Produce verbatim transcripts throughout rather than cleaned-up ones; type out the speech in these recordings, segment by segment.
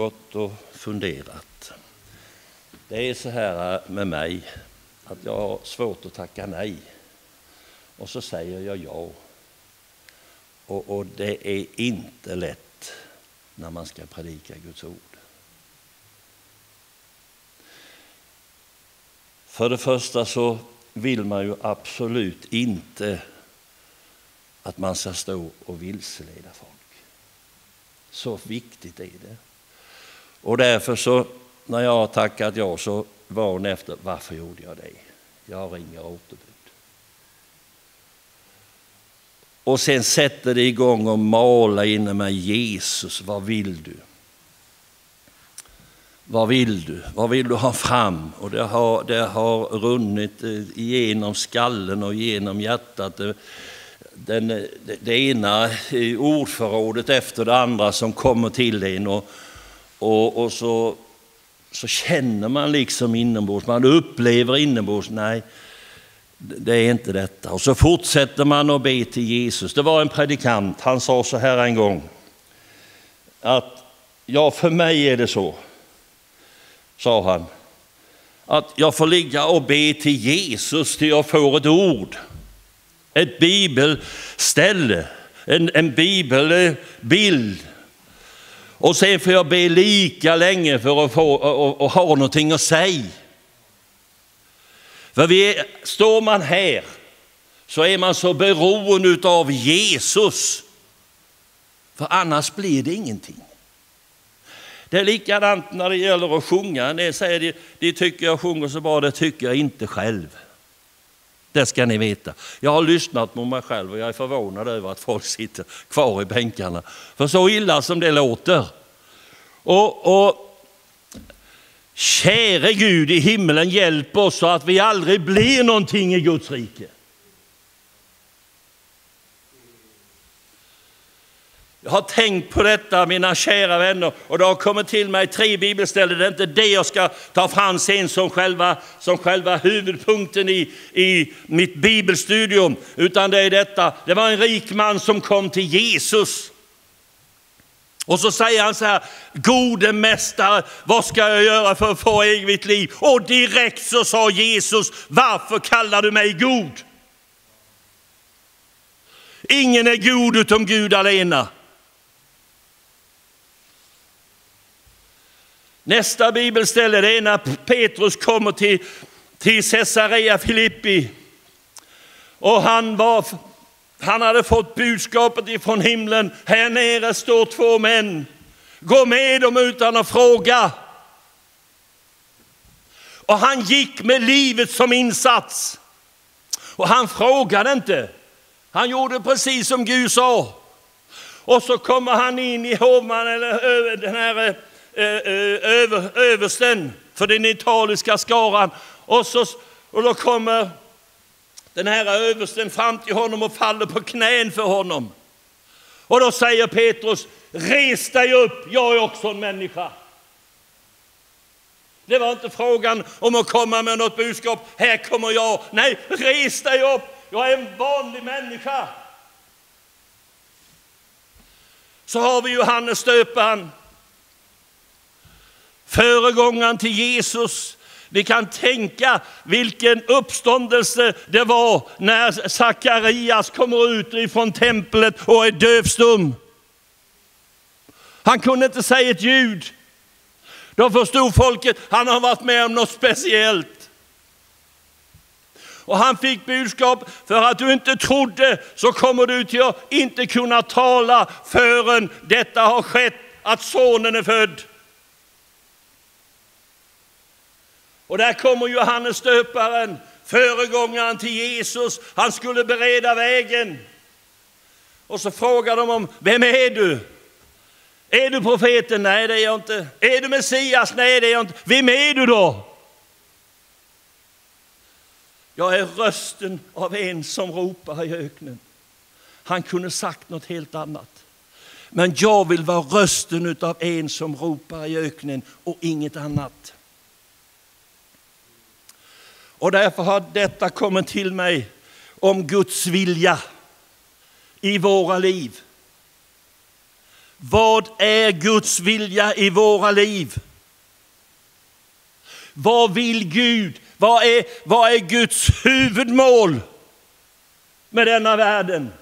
gått och funderat. Det är så här med mig att jag har svårt att tacka nej. Och så säger jag ja. Och, och det är inte lätt när man ska predika Guds ord. För det första så vill man ju absolut inte att man ska stå och vilseleda folk. Så viktigt är det. Och därför så, när jag har tackat ja, så var hon efter, varför gjorde jag det? Jag ringer återbud. Och sen sätter det igång och mala inne med Jesus, vad vill du? Vad vill du? Vad vill du ha fram? Och det har, det har runnit igenom skallen och genom hjärtat. Den, det, det ena ordförrådet efter det andra som kommer till en. Och, och, och så, så känner man liksom inombords, man upplever inombords, nej, det är inte detta. Och så fortsätter man att be till Jesus. Det var en predikant, han sa så här en gång. Att ja, för mig är det så, sa han, att jag får ligga och be till Jesus till jag får ett ord. Ett bibelställe, en, en bibelbild. Och sen får jag be lika länge för att få och, och ha någonting att säga. För vi är, står man här så är man så beroende av Jesus. För annars blir det ingenting. Det är likadant när det gäller att sjunga. Ni säger de, de tycker jag sjunger så bra, det tycker jag inte själv. Det ska ni veta. Jag har lyssnat på mig själv och jag är förvånad över att folk sitter kvar i bänkarna. För så illa som det låter. Och, och käre Gud i himmelen, hjälp oss så att vi aldrig blir någonting i Guds rike. Jag har tänkt på detta, mina kära vänner, och det har kommit till mig tre bibelställen. Det är inte det jag ska ta fram sen som själva, som själva huvudpunkten i, i mitt bibelstudium, utan det är detta. Det var en rik man som kom till Jesus. Och så säger han så här, gode mästare, vad ska jag göra för att få evigt liv? Och direkt så sa Jesus, varför kallar du mig god? Ingen är god utom Gud alena. Nästa bibelställe, det är när Petrus kommer till, till Caesarea Filippi. Och han, var, han hade fått budskapet ifrån himlen. Här nere står två män. Gå med dem utan att fråga. Och han gick med livet som insats. Och han frågade inte. Han gjorde precis som Gud sa. Och så kommer han in i hovman eller den här över, översten för den italiska skaran. Och, så, och då kommer den här översten fram till honom och faller på knän för honom. Och då säger Petrus, res dig upp, jag är också en människa. Det var inte frågan om att komma med något budskap, här kommer jag. Nej, res dig upp, jag är en vanlig människa. Så har vi Johannes döparen. Föregångaren till Jesus. Ni kan tänka vilken uppståndelse det var när Sakarias kommer ut ifrån templet och är dövstum. Han kunde inte säga ett ljud. Då förstod folket, han har varit med om något speciellt. Och han fick budskap, för att du inte trodde så kommer du till att inte kunna tala förrän detta har skett, att sonen är född. Och där kommer Johannes döparen, föregångaren till Jesus. Han skulle bereda vägen. Och så frågar de om, vem är du? Är du profeten? Nej, det är jag inte. Är du Messias? Nej, det är jag inte. Vem är du då? Jag är rösten av en som ropar i öknen. Han kunde sagt något helt annat. Men jag vill vara rösten av en som ropar i öknen och inget annat. Och därför har detta kommit till mig om Guds vilja i våra liv. Vad är Guds vilja i våra liv? Vad vill Gud? Vad är, vad är Guds huvudmål med denna världen?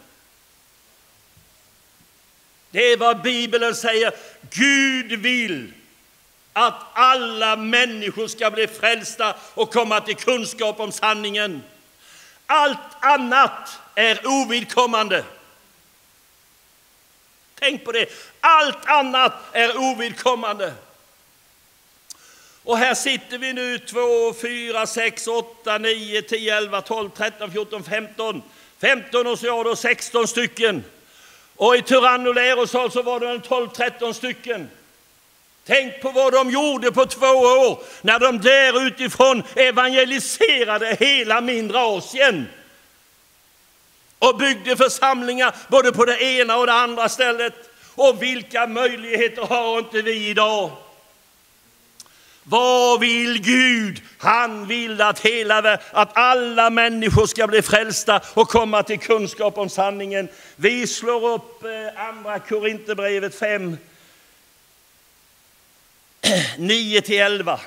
Det är vad Bibeln säger. Gud vill att alla människor ska bli frälsta och komma till kunskap om sanningen. Allt annat är ovidkommande. Tänk på det. Allt annat är ovidkommande. Och här sitter vi nu två, fyra, sex, åtta, nio, tio, elva, tolv, tretton, fjorton, femton. femton och så var det sexton stycken. Och i Tyrannolerosal så var det en tolv, tretton stycken. Tänk på vad de gjorde på två år när de där utifrån evangeliserade hela mindre Asien. Och byggde församlingar både på det ena och det andra stället. Och vilka möjligheter har inte vi idag? Vad vill Gud? Han vill att, hela, att alla människor ska bli frälsta och komma till kunskap om sanningen. Vi slår upp andra Korinthierbrevet fem, nio till elva.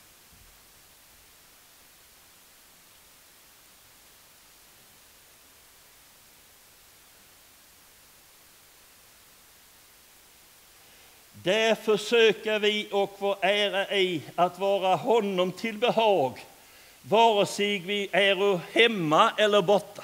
Därför söker vi och vår ära i att vara honom till behag, vare sig vi är hemma eller borta.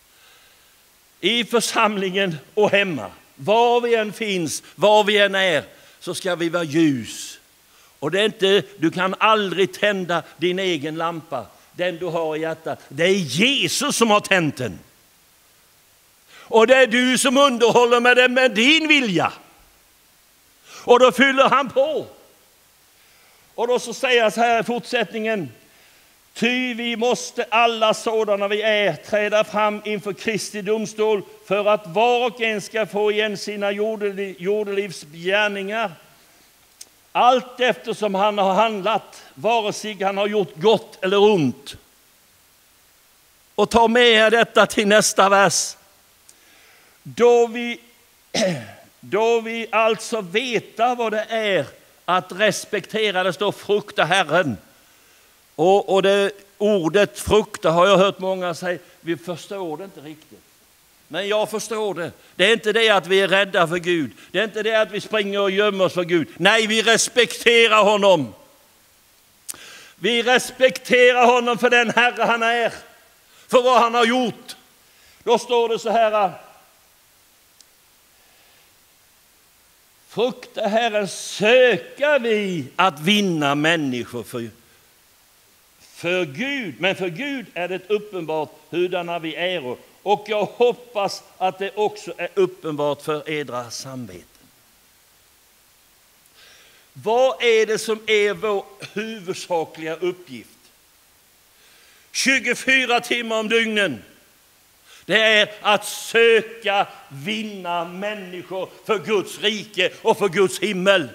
I församlingen och hemma, var vi än finns, var vi än är, så ska vi vara ljus. Och det är inte, du kan aldrig tända din egen lampa, den du har i hjärtat. Det är Jesus som har tänt den. Och det är du som underhåller med den med din vilja. Och då fyller han på. Och då så säger så här i fortsättningen. Ty vi måste alla sådana vi är träda fram inför Kristi domstol för att var och en ska få igen sina jordelivs gärningar. Allt eftersom han har handlat, vare sig han har gjort gott eller ont. Och ta med detta till nästa vers. Då vi... Då vi alltså veta vad det är att respektera, det står frukta Herren. Och, och det ordet frukta har jag hört många säga, vi förstår det inte riktigt. Men jag förstår det. Det är inte det att vi är rädda för Gud. Det är inte det att vi springer och gömmer oss för Gud. Nej, vi respekterar honom. Vi respekterar honom för den Herre han är. För vad han har gjort. Då står det så här. Frukta Herren, söka vi att vinna människor för, för Gud. Men för Gud är det uppenbart hurdana vi är. Och jag hoppas att det också är uppenbart för edra samveten. Vad är det som är vår huvudsakliga uppgift? tjugofyra timmar om dygnen. Det är att söka vinna människor för Guds rike och för Guds himmel.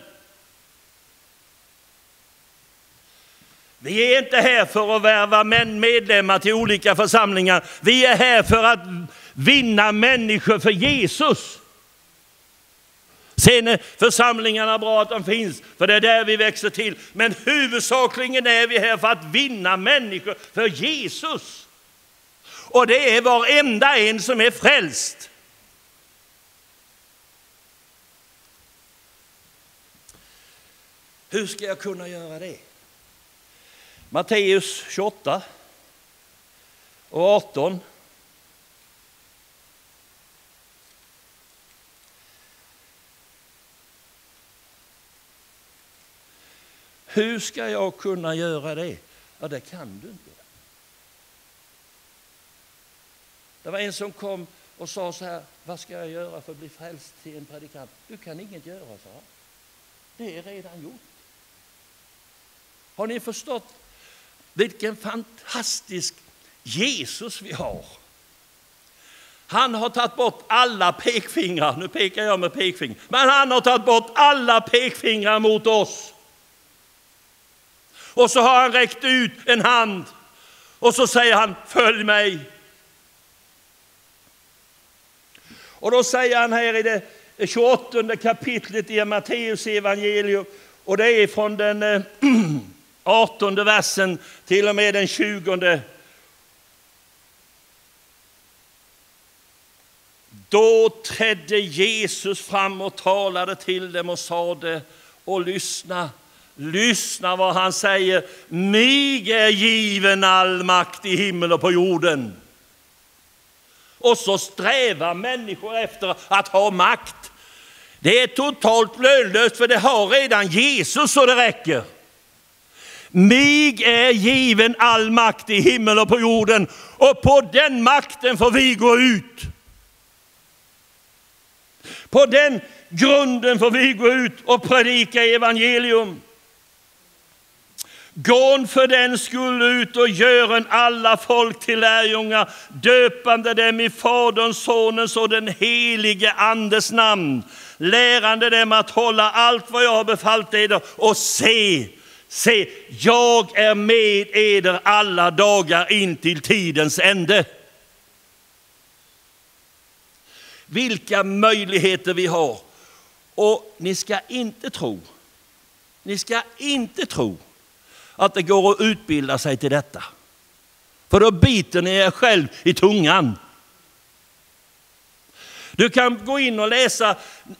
Vi är inte här för att värva medlemmar till olika församlingar. Vi är här för att vinna människor för Jesus. Sen är församlingarna bra att de finns, för det är där vi växer till. Men huvudsakligen är vi här för att vinna människor för Jesus. Och det är varenda en som är frälst. Hur ska jag kunna göra det? Matteus tjugoåtta och arton. Hur ska jag kunna göra det? Ja, det kan du inte. Det var en som kom och sa så här, vad ska jag göra för att bli frälst till en predikant? Du kan inget göra, så här. Det är redan gjort. Har ni förstått vilken fantastisk Jesus vi har? Han har tagit bort alla pekfingrar, nu pekar jag med pekfingrar, men han har tagit bort alla pekfingrar mot oss. Och så har han räckt ut en hand och så säger han, följ mig. Och då säger han här i det, tjugoåttonde kapitlet i Matteus evangelium, och det är från den artonde versen till och med den tjugonde. Då trädde Jesus fram och talade till dem och sade, och lyssna, lyssna vad han säger. Mig är given all makt i himmel och på jorden. Och så strävar människor efter att ha makt. Det är totalt lönlöst, för det har redan Jesus så det räcker. Mig är given all makt i himmel och på jorden, och på den makten får vi gå ut. På den grunden får vi gå ut och predika evangelium. Gå för den skull ut och gör en alla folk till lärjungar, döpande dem i Faderns, Sonens och den helige Andes namn, lärande dem att hålla allt vad jag har befallt eder, och se, se, jag är med eder alla dagar in till tidens ände. Vilka möjligheter vi har. Och ni ska inte tro, ni ska inte tro att det går att utbilda sig till detta. För då biter ni er själv i tungan. Du kan gå in och läsa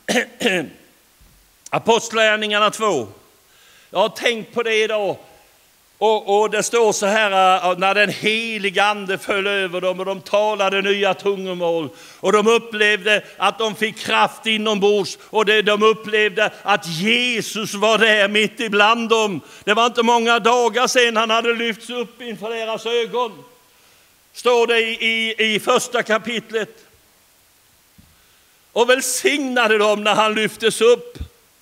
Apostlagärningarna två. Jag har tänkt på det idag. Och, och det står så här, när den heliga ande föll över dem och de talade nya tungomål. Och de upplevde att de fick kraft inombords. Och det, de upplevde att Jesus var där mitt ibland dem. Det var inte många dagar sedan han hade lyfts upp inför deras ögon. Står det i, i, i första kapitlet. Och välsignade dem när han lyftes upp.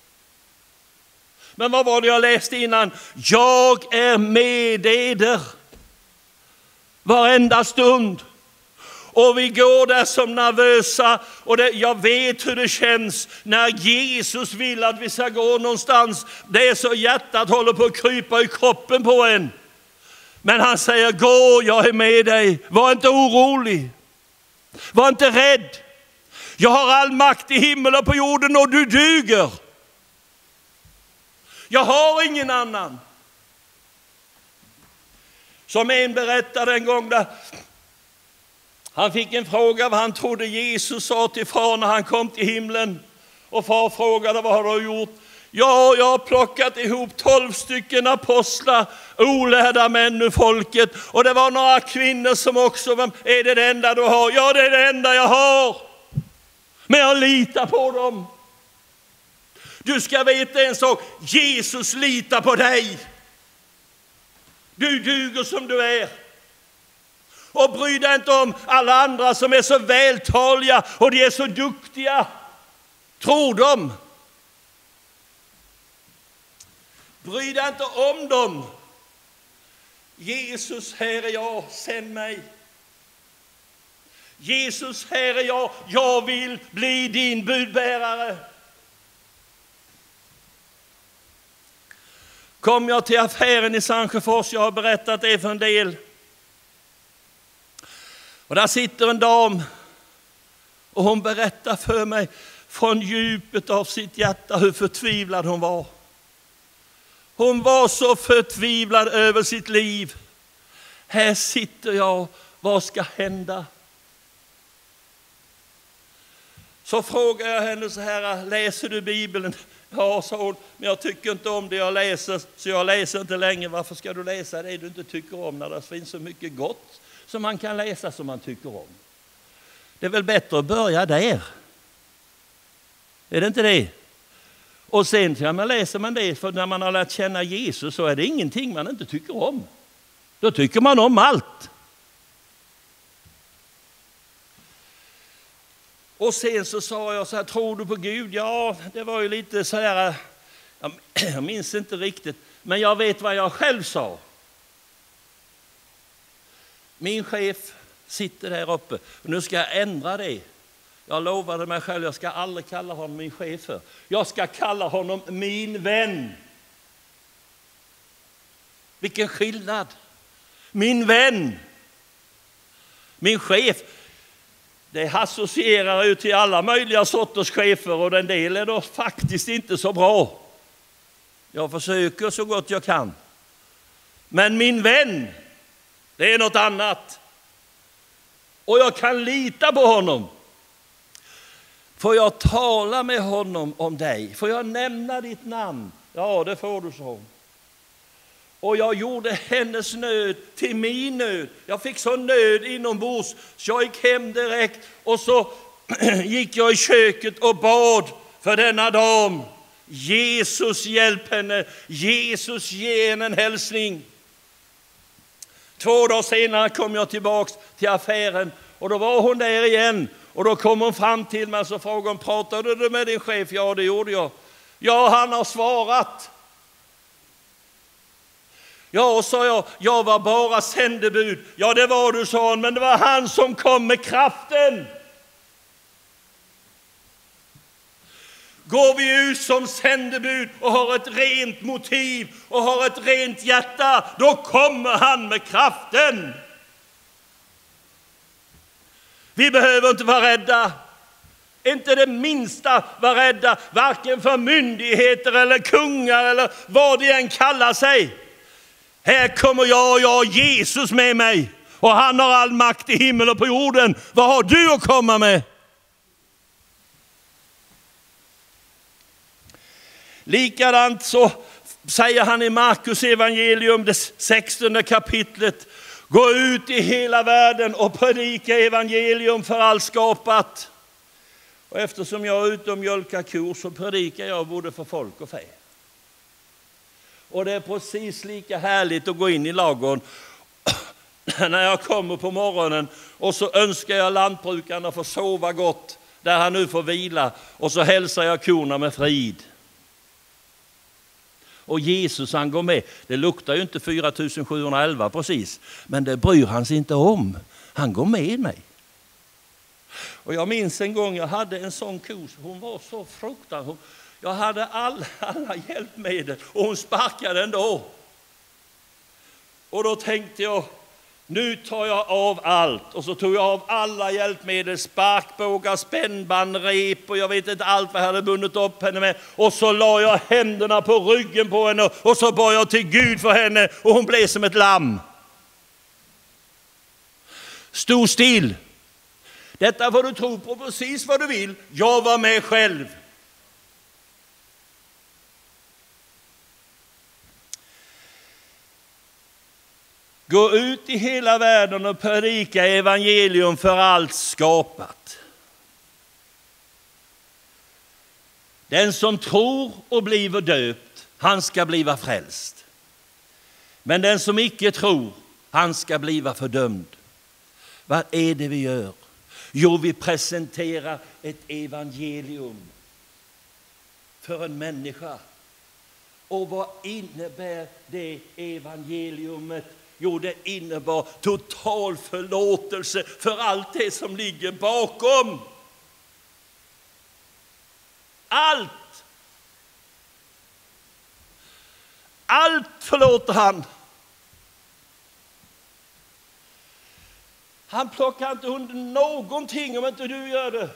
Men vad var det jag läste innan? Jag är med eder varenda stund. Och vi går där som nervösa. Och det, jag vet hur det känns när Jesus vill att vi ska gå någonstans. Det är så hjärtat håller på att krypa i kroppen på en. Men han säger, gå, jag är med dig. Var inte orolig. Var inte rädd. Jag har all makt i himmel och på jorden, och du duger. Jag har ingen annan. Som en berättade en gång där han fick en fråga vad han trodde Jesus sa till far när han kom till himlen. Och far frågade, vad har du gjort? Ja, jag har plockat ihop tolv stycken apostlar, olärda män ur folket. Och det var några kvinnor som också var, är det det enda du har? Ja, det är det enda jag har. Men jag litar på dem. Du ska veta en sak, Jesus litar på dig. Du duger som du är. Och bry dig inte om alla andra som är så vältaliga och de är så duktiga. Tror dem. Bry dig inte om dem. Jesus, här är jag, sänd mig. Jesus, här är jag, jag vill bli din budbärare. Kom jag till affären i Sandsjöfors, jag har berättat det för en del. Och där sitter en dam och hon berättar för mig från djupet av sitt hjärta hur förtvivlad hon var. Hon var så förtvivlad över sitt liv. Här sitter jag, vad ska hända? Så frågar jag henne så här, läser du Bibeln? Ja, sa hon, men jag tycker inte om det jag läser, så jag läser inte längre. Varför ska du läsa det du inte tycker om när det finns så mycket gott som man kan läsa som man tycker om? Det är väl bättre att börja där. Är det inte det? Och sen ja, man läser man det, för när man har lärt känna Jesus så är det ingenting man inte tycker om. Då tycker man om allt. Och sen så sa jag så här, tror du på Gud? Ja, det var ju lite så här, jag minns inte riktigt, men jag vet vad jag själv sa. Min chef sitter där uppe, och nu ska jag ändra det. Jag lovade mig själv, jag ska aldrig kalla honom min chef för. Jag ska kalla honom min vän. Vilken skillnad. Min vän. Min chef. det associerar ju till alla möjliga sorters chefer och en del är då faktiskt inte så bra. Jag försöker så gott jag kan. Men min vän, det är något annat. Och jag kan lita på honom. Får jag tala med honom om dig? Får jag nämna ditt namn? Ja, det får du, så. Och jag gjorde hennes nöd till min nöd. Jag fick så nöd inombords så jag gick hem direkt. Och så gick jag i köket och bad för denna dam. Jesus, hjälp henne. Jesus, ge henne en hälsning. Två dagar senare kom jag tillbaks till affären. Och då var hon där igen. Och då kom hon fram till mig och så frågade hon, pratade du med din chef? Ja, det gjorde jag. Ja, han har svarat. Ja, sa jag, jag var bara sändebud. Ja, det var du, sa han, men det var han som kom med kraften. Går vi ut som sändebud och har ett rent motiv och har ett rent hjärta, då kommer han med kraften. Vi behöver inte vara rädda. Inte det minsta vara rädda, varken för myndigheter eller kungar eller vad de än kallar sig. Här kommer jag och jag har Jesus med mig. Och han har all makt i himmel och på jorden. Vad har du att komma med? Likadant så säger han i Markus evangelium, det sextonde kapitlet. Gå ut i hela världen och predika evangelium för allt skapat. Och eftersom jag är ute och mjölkar kor så predikar jag både för folk och fä. Och det är precis lika härligt att gå in i ladugården när jag kommer på morgonen och så önskar jag lantbrukarna få sova gott där han nu får vila och så hälsar jag korna med frid. Och Jesus han går med. Det luktar ju inte fyra tusen sjuhundraelva precis, men det bryr han sig inte om. Han går med mig. Och jag minns en gång jag hade en sån ko, hon var så fruktansvärd. Jag hade alla, alla hjälpmedel och hon sparkade ändå. Och då tänkte jag, nu tar jag av allt. Och så tog jag av alla hjälpmedel, sparkbågar, spännband, rep och jag vet inte allt vad jag hade bundit upp henne med. Och så la jag händerna på ryggen på henne och så bad jag till Gud för henne och hon blev som ett lamm. Stod still. Detta får du tro på precis vad du vill. Jag var med själv. Gå ut i hela världen och predika evangelium för allt skapat. Den som tror och blir döpt, han ska bliva frälst. Men den som icke tror, han ska bliva fördömd. Vad är det vi gör? Jo, vi presenterar ett evangelium för en människa. Och vad innebär det evangeliumet? Jo, det innebar total förlåtelse för allt det som ligger bakom. Allt. Allt förlåter han. Han plockar inte undan någonting om inte du gör det.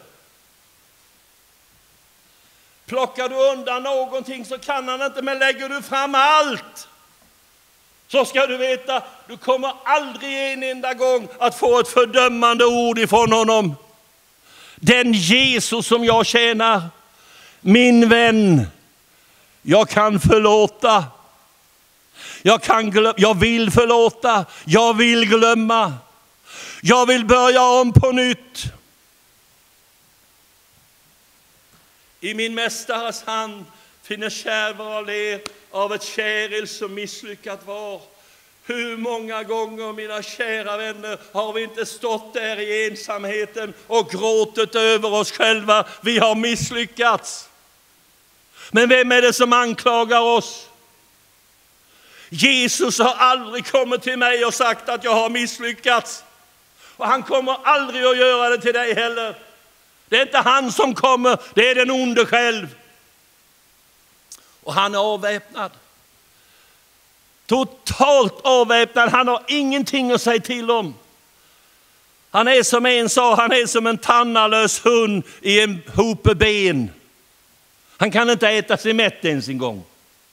Plockar du undan någonting så kan han inte, men lägger du fram allt så ska du veta, du kommer aldrig en enda gång att få ett fördömande ord ifrån honom. Den Jesus som jag tjänar, min vän, jag kan förlåta. Jag, kan glöm- jag vill förlåta, jag vill glömma. Jag vill börja om på nytt. I min mästares hand finner kärvar av ler av ett käril som misslyckat var. Hur många gånger, mina kära vänner, har vi inte stått där i ensamheten och gråtit över oss själva. Vi har misslyckats. Men vem är det som anklagar oss? Jesus har aldrig kommit till mig och sagt att jag har misslyckats. Och han kommer aldrig att göra det till dig heller. Det är inte han som kommer, det är den onde själv. Och han är avväpnad. Totalt avväpnad. Han har ingenting att säga till om. Han är som en sa, han är som en tannalös hund i en hope ben. Han kan inte äta sig mätt ens en gång.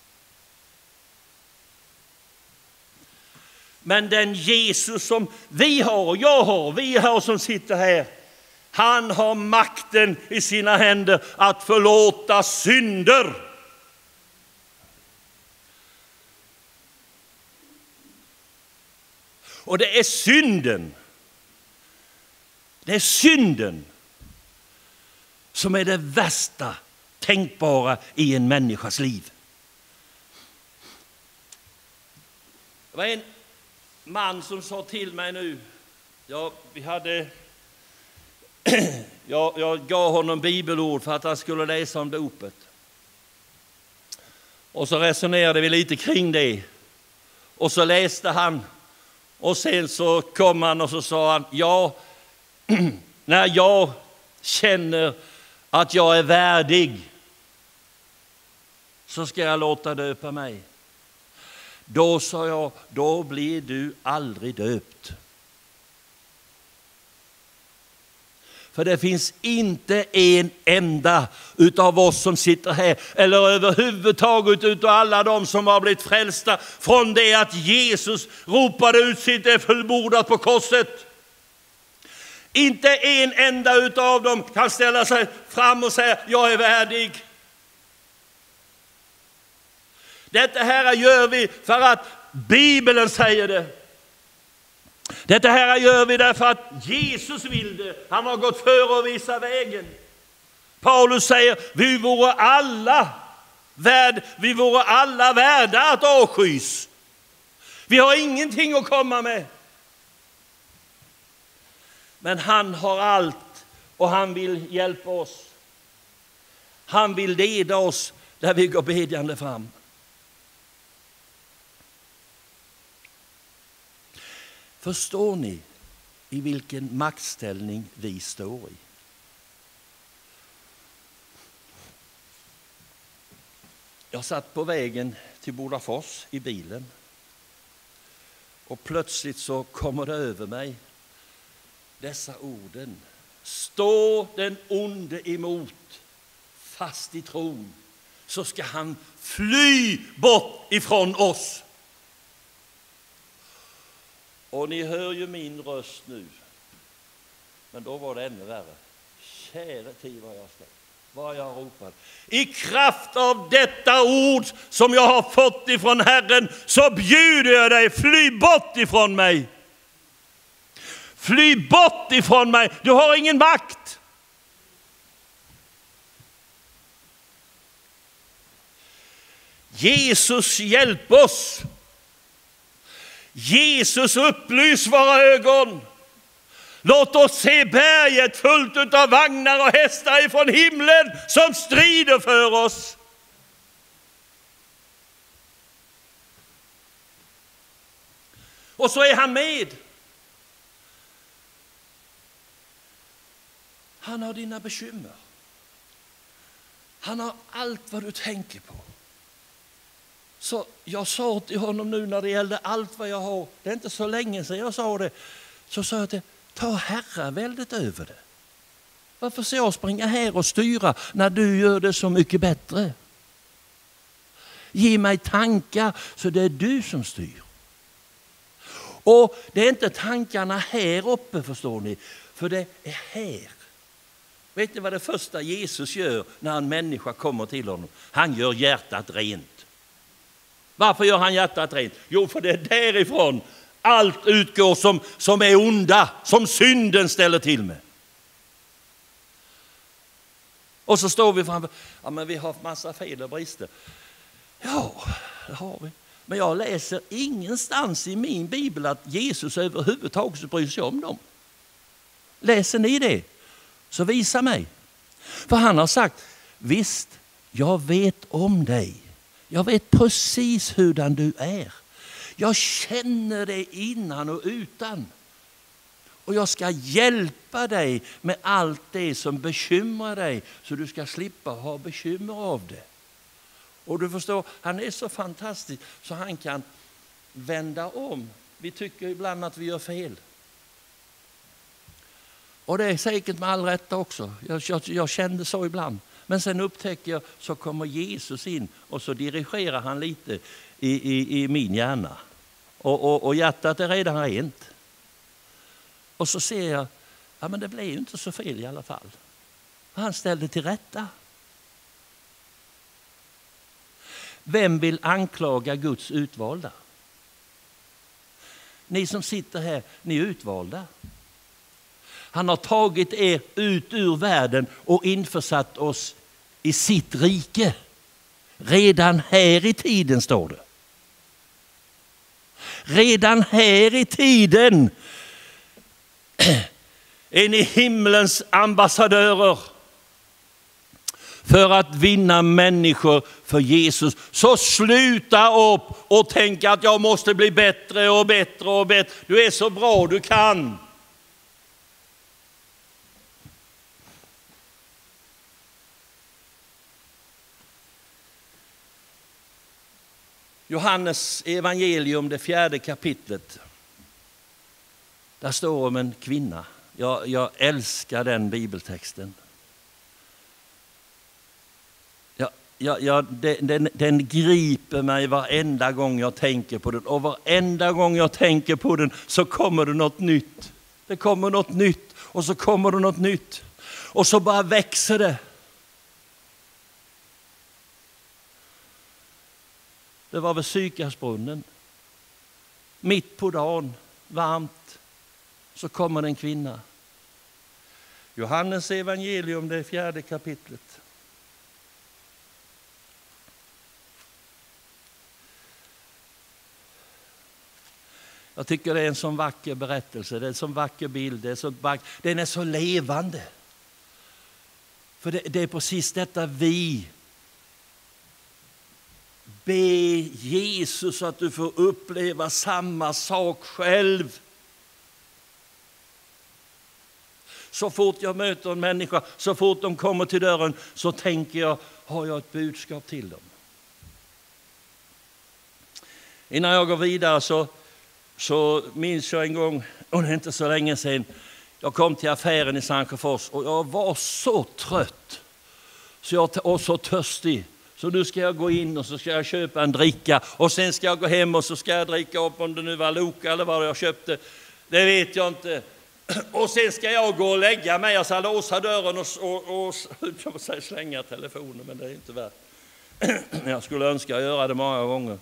Men den Jesus som vi har och jag har, vi har som sitter här, han har makten i sina händer att förlåta synder. Och det är synden. Det är synden som är det värsta tänkbara i en människas liv. Det var en man som sa till mig nu, ja, vi hade, jag, jag gav honom bibelord för att han skulle läsa om dopet. Och så resonerade vi lite kring det. Och så läste han. Och sen så kom han och så sa han, ja, när jag känner att jag är värdig så ska jag låta döpa mig. Då sa jag, då blir du aldrig döpt. För det finns inte en enda utav oss som sitter här, eller överhuvudtaget utav alla de som har blivit frälsta från det att Jesus ropade ut sitt är fullbordat på korset. Inte en enda utav dem kan ställa sig fram och säga, jag är värdig. Detta här gör vi för att Bibeln säger det. Detta här gör vi därför att Jesus vill det. Han har gått före och visat vägen. Paulus säger, vi vore alla värd, vi vore alla värda att avskys. Vi har ingenting att komma med. Men han har allt och han vill hjälpa oss. Han vill leda oss där vi går bedjande fram. Förstår ni i vilken maktställning vi står i? Jag satt på vägen till Bodafors i bilen. Och plötsligt så kommer det över mig dessa orden. Stå den onde emot, fast i tron, så ska han fly bort ifrån oss. Och ni hör ju min röst nu. Men då var det ännu värre. Käre tid vad jag ska. Vad jag ropar. I kraft av detta ord som jag har fått ifrån Herren så bjuder jag dig, fly bort ifrån mig. Fly bort ifrån mig. Du har ingen makt. Jesus, hjälp oss. Jesus, upplys våra ögon. Låt oss se berget fullt av vagnar och hästar ifrån himlen som strider för oss. Och så är han med. Han har dina bekymmer. Han har allt vad du tänker på. Så jag sa till honom nu när det gällde allt vad jag har. Det är inte så länge sedan jag sa det. Så sa jag till ta herraväldet över det. Varför ska jag springa här och styra när du gör det så mycket bättre? Ge mig tankar så det är du som styr. Och det är inte tankarna här uppe, förstår ni. För det är här. Vet ni vad det första Jesus gör när en människa kommer till honom? Han gör hjärtat rent. Varför gör han hjärtat rent? Jo, för det är därifrån allt utgår som, som är onda, som synden ställer till med. Och så står vi framför, ja men vi har massa fel och brister. Ja, det har vi. Men jag läser ingenstans i min bibel att Jesus överhuvudtaget bryr sig om dem. Läser ni det? Så visa mig. För han har sagt, visst, jag vet om dig. Jag vet precis hurdan du är. Jag känner dig innan och utan. Och jag ska hjälpa dig med allt det som bekymrar dig. Så du ska slippa ha bekymmer av det. Och du förstår, han är så fantastisk så han kan vända om. Vi tycker ibland att vi gör fel. Och det är säkert med all rätt också. Jag, jag, jag kände så ibland. Men sen upptäcker jag, så kommer Jesus in och så dirigerar han lite i, i, i min hjärna. Och, och, och hjärtat är redan rent. Och så ser jag, ja men det blev ju inte så fel i alla fall. Han ställde till rätta. Vem vill anklaga Guds utvalda? Ni som sitter här, ni är utvalda. Han har tagit er ut ur världen och införsatt oss i sitt rike. Redan här i tiden står det. Redan här i tiden är ni himlens ambassadörer för att vinna människor för Jesus. Så sluta upp och tänka att jag måste bli bättre och bättre och bättre. Du är så bra du kan. Johannes evangelium, det fjärde kapitlet. Där står om en kvinna. Jag, jag älskar den bibeltexten. Ja, ja, ja, den, den, den griper mig varenda gång jag tänker på den. Och varenda gång jag tänker på den så kommer det något nytt. Det kommer något nytt och så kommer det något nytt. Och så bara växer det. Det var vid Sykasbrunnen. Mitt på dagen, varmt, så kommer en kvinna. Johannes evangelium, det fjärde kapitlet. Jag tycker det är en sån vacker berättelse, det är en sån vacker bild, det är så vacker, den är så levande. För det, det är precis detta vi be Jesus att du får uppleva samma sak själv. Så fort jag möter en människa, så fort de kommer till dörren, så tänker jag, har jag ett budskap till dem? Innan jag går vidare så, så minns jag en gång, och det är inte så länge sedan, jag kom till affären i Sandsjöfors och jag var så trött så jag, och så törstig. Så nu ska jag gå in och så ska jag köpa en dricka och sen ska jag gå hem och så ska jag dricka upp, om det nu var Loka eller vad jag köpte. Det vet jag inte. Och sen ska jag gå och lägga mig, jag ska låsa dörren och, och, och jag vill säga, slänga telefonen, men det är inte värt. Jag skulle önska göra det många gånger.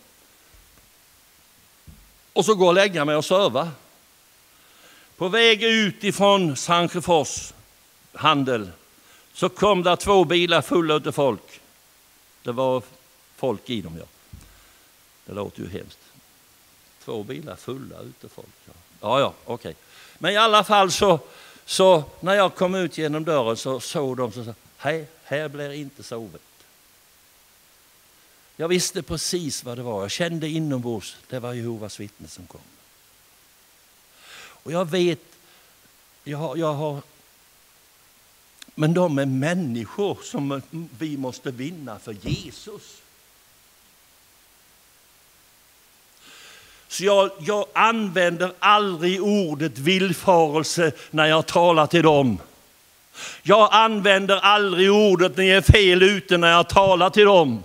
Och så gå och lägga mig och serva. På väg ut ifrån Sandsjöfors handel så kom där två bilar fulla av folk. Det var folk i dem, ja. Det låter ju hemskt. Två bilar fulla ute folk. Ja, ja, ja okej. Okay. Men i alla fall så, så när jag kom ut genom dörren så såg de så sa, hej, här blir inte sovet. Jag visste precis vad det var. Jag kände inombords, det var Jehovas vittnen som kom. Och jag vet, jag har, jag har men de är människor som vi måste vinna för Jesus. Så jag, jag använder aldrig ordet villfarelse när jag talar till dem. Jag använder aldrig ordet när jag är fel ute när jag talar till dem.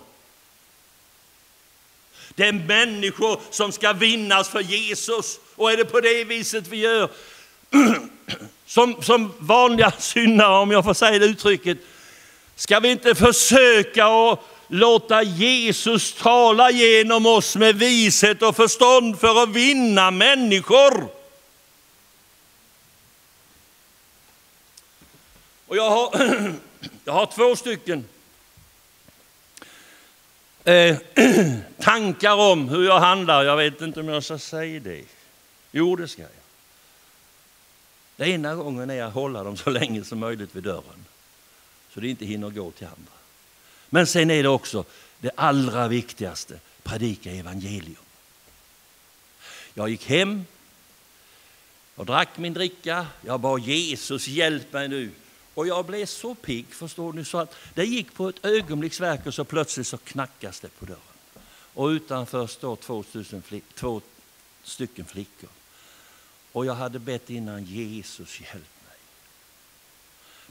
Det är människor som ska vinnas för Jesus. Och är det på det viset vi gör, som, som vanliga syndare, om jag får säga det uttrycket, ska vi inte försöka att låta Jesus tala genom oss med vishet och förstånd för att vinna människor. Och jag har, jag har två stycken eh, tankar om hur jag handlar. Jag vet inte om jag ska säga det. Jo, det ska jag. Den ena gången är jag hålla dem så länge som möjligt vid dörren, så det inte hinner gå till andra. Men sen är det också det allra viktigaste, predika evangelium. Jag gick hem, jag drack min dricka, jag bad Jesus hjälp mig nu. Och jag blev så pigg, förstår ni, så att det gick på ett ögonblicksverk och så plötsligt så knackas det på dörren. Och utanför står två, tusen flick, två stycken flickor. Och jag hade bett innan, Jesus hjälp mig.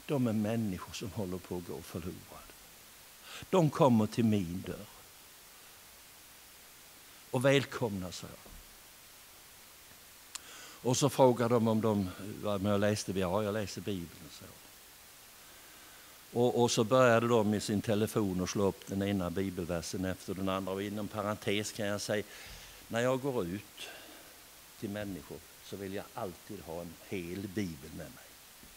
de är människor som håller på att gå förlorade. De kommer till min dörr. Och välkomna, sa jag. Och så frågade de om de vad jag läste. Ja, jag läste Bibeln, så. Och, och så började de med sin telefon och slå upp den ena bibelversen efter den andra. Och inom parentes kan jag säga, när jag går ut till människor så vill jag alltid ha en hel bibel med mig.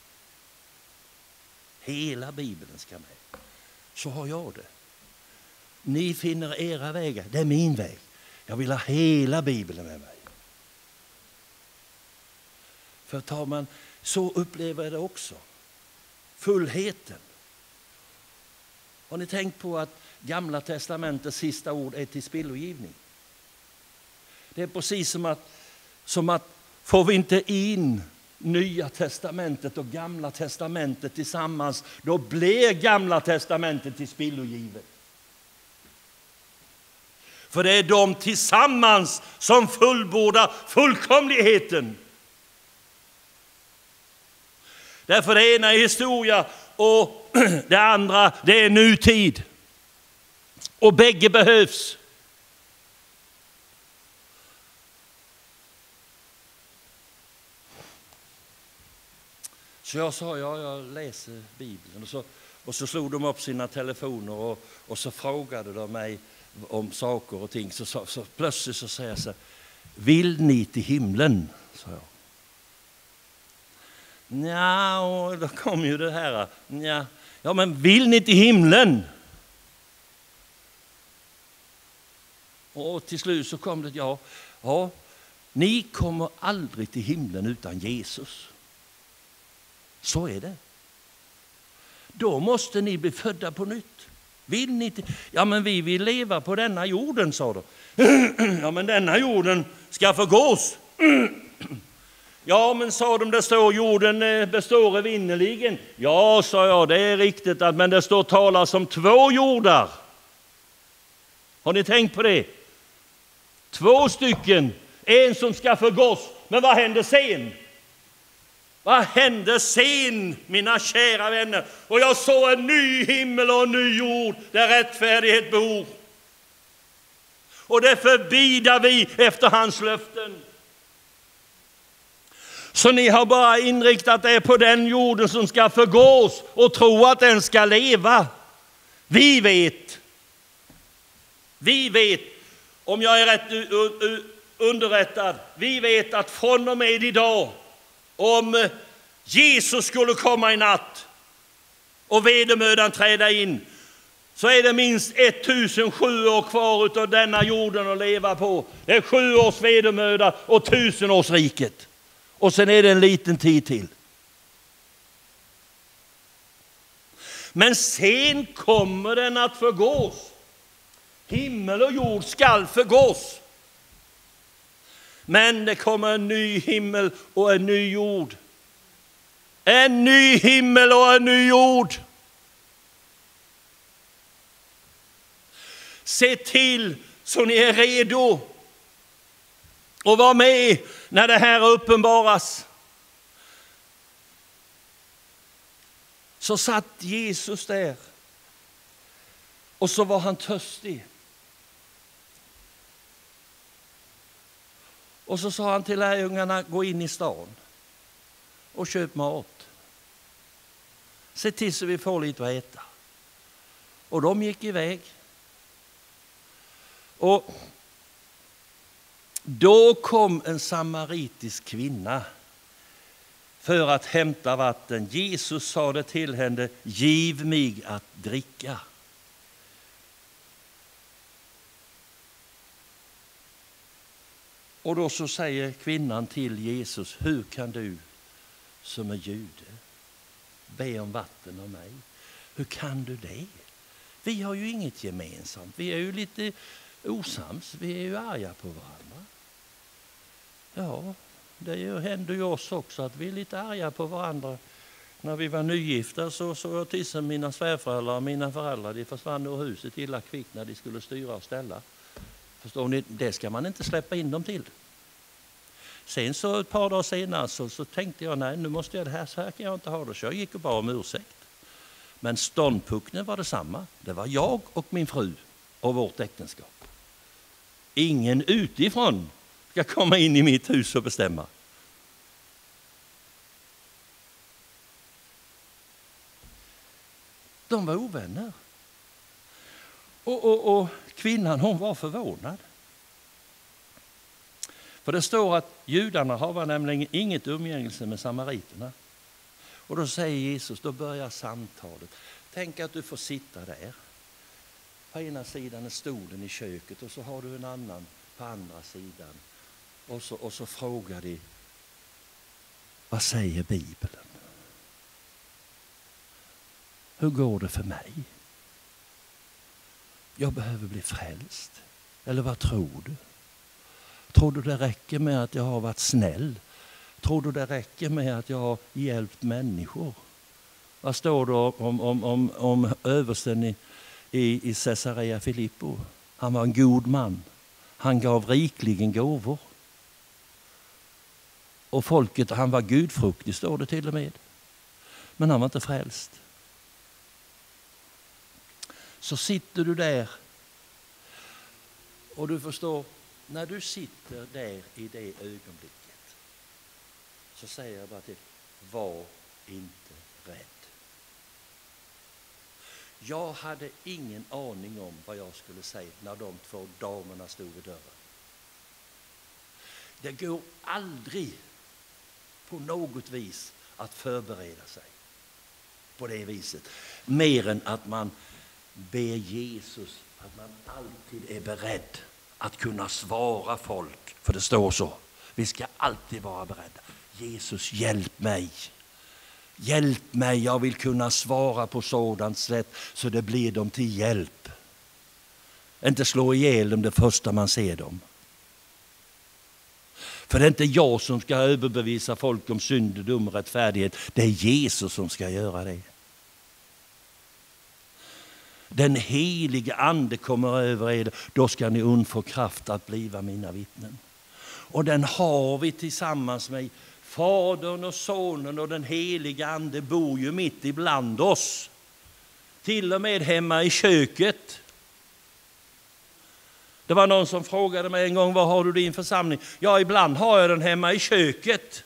Hela Bibeln ska med. Så har jag det. Ni finner era vägar, det är min väg. Jag vill ha hela Bibeln med mig. För tar man, så upplever jag det också. Fullheten. Har ni tänkt på att Gamla testamentets sista ord är till spillogivning? Det är precis som att, som att får vi inte in Nya testamentet och Gamla testamentet tillsammans, då blir Gamla testamentet till spillogivet. För det är de tillsammans som fullbordar fullkomligheten. Därför det ena är historia och det andra det är nutid. Och bägge behövs. Så jag sa, ja, jag läser Bibeln. Och så, och så slog de upp sina telefoner och, och så frågade de mig om saker och ting. Så, så, så plötsligt så säger jag så här, vill ni till himlen? Så jag. Ja, och då kom ju det här. Ja, ja, men vill ni till himlen? Och till slut så kom det, ja, ja, ni kommer aldrig till himlen utan Jesus. Så är det. Då måste ni bli födda på nytt. Vill ni till? Ja, men vi vill leva på denna jorden, sa de. Ja, men denna jorden ska förgås. Ja, men sa de, det står jorden består evinnerligen. Ja, sa jag, det är riktigt, att, men det står talas om två jordar. Har ni tänkt på det? Två stycken, en som ska förgås. Men vad händer sen? Vad händer sen, mina kära vänner? Och jag såg en ny himmel och en ny jord där rättfärdighet bor. Och det förbidar vi efter hans löften. Så ni har bara inriktat er på den jorden som ska förgås och tro att den ska leva. Vi vet, vi vet, om jag är rätt underrättad, vi vet att från och med idag, om Jesus skulle komma i natt och vedermödan träda in, så är det minst ettusensju år kvar av denna jorden att leva på. Det är sju års vedermöda och tusen års riket. Och sen är det en liten tid till. Men sen kommer den att förgås. Himmel och jord skall förgås. Men det kommer en ny himmel och en ny jord. En ny himmel och en ny jord. Se till så ni är redo och var med när det här uppenbaras. Så satt Jesus där och så var han törstig. Och så sa han till lärjungarna, gå in i stan och köp mat. Se till så vi får lite att äta. Och de gick iväg. Och då kom en samaritisk kvinna för att hämta vatten. Jesus sa det till henne, giv mig att dricka. Och då så säger kvinnan till Jesus, hur kan du som är jude be om vatten av mig? Hur kan du det? Vi har ju inget gemensamt. Vi är ju lite osams. Vi är ju arga på varandra. Ja, det händer ju oss också att vi är lite arga på varandra. När vi var nygifta så såg jag till som mina svärföräldrar och mina föräldrar, de försvann ur huset illa kvickt när de skulle styra och ställa. Förstår ni? Det ska man inte släppa in dem till. Sen så ett par dagar senare så, så tänkte jag, nej nu måste jag det här, så här kan jag inte ha det. Så jag gick och bad om ursäkt. Men ståndpunkten var detsamma. Det var jag och min fru och vårt äktenskap. Ingen utifrån ska komma in i mitt hus och bestämma. De var ovänner. Och, och, och kvinnan, hon var förvånad. För det står att judarna har nämligen inget umgängelse med samariterna. Och då säger Jesus, då börjar samtalet. Tänk att du får sitta där. På ena sidan är stolen i köket och så har du en annan på andra sidan. Och så, och så frågar de, vad säger Bibeln? Hur går det för mig? Jag behöver bli frälst. Eller vad tror du? Tror du det räcker med att jag har varit snäll? Tror du det räcker med att jag har hjälpt människor? Vad står det om, om, om, om översten i, i, i Caesarea Filippo? Han var en god man. Han gav rikligen gåvor. Och folket, han var gudfruktig, står det till och med. Men han var inte frälst. Så sitter du där och du förstår, när du sitter där i det ögonblicket så säger jag bara till, var inte rädd. Jag hade ingen aning om vad jag skulle säga när de två damerna stod vid dörren. Det går aldrig på något vis att förbereda sig på det viset. Mer än att man ber Jesus att man alltid är beredd att kunna svara folk. För det står så. Vi ska alltid vara beredda. Jesus, hjälp mig. Hjälp mig, jag vill kunna svara på sådant sätt så det blir dem till hjälp. Inte slå ihjäl dem det första man ser dem. För det är inte jag som ska överbevisa folk om synd, dom och rättfärdighet. Det är Jesus som ska göra det. Den helige ande kommer över er, då ska ni undfå kraft att bliva mina vittnen. Och den har vi tillsammans med Fadern och Sonen, och den helige ande bor ju mitt ibland oss. Till och med hemma i köket. Det var någon som frågade mig en gång, var har du din församling? Ja, ibland har jag den hemma i köket.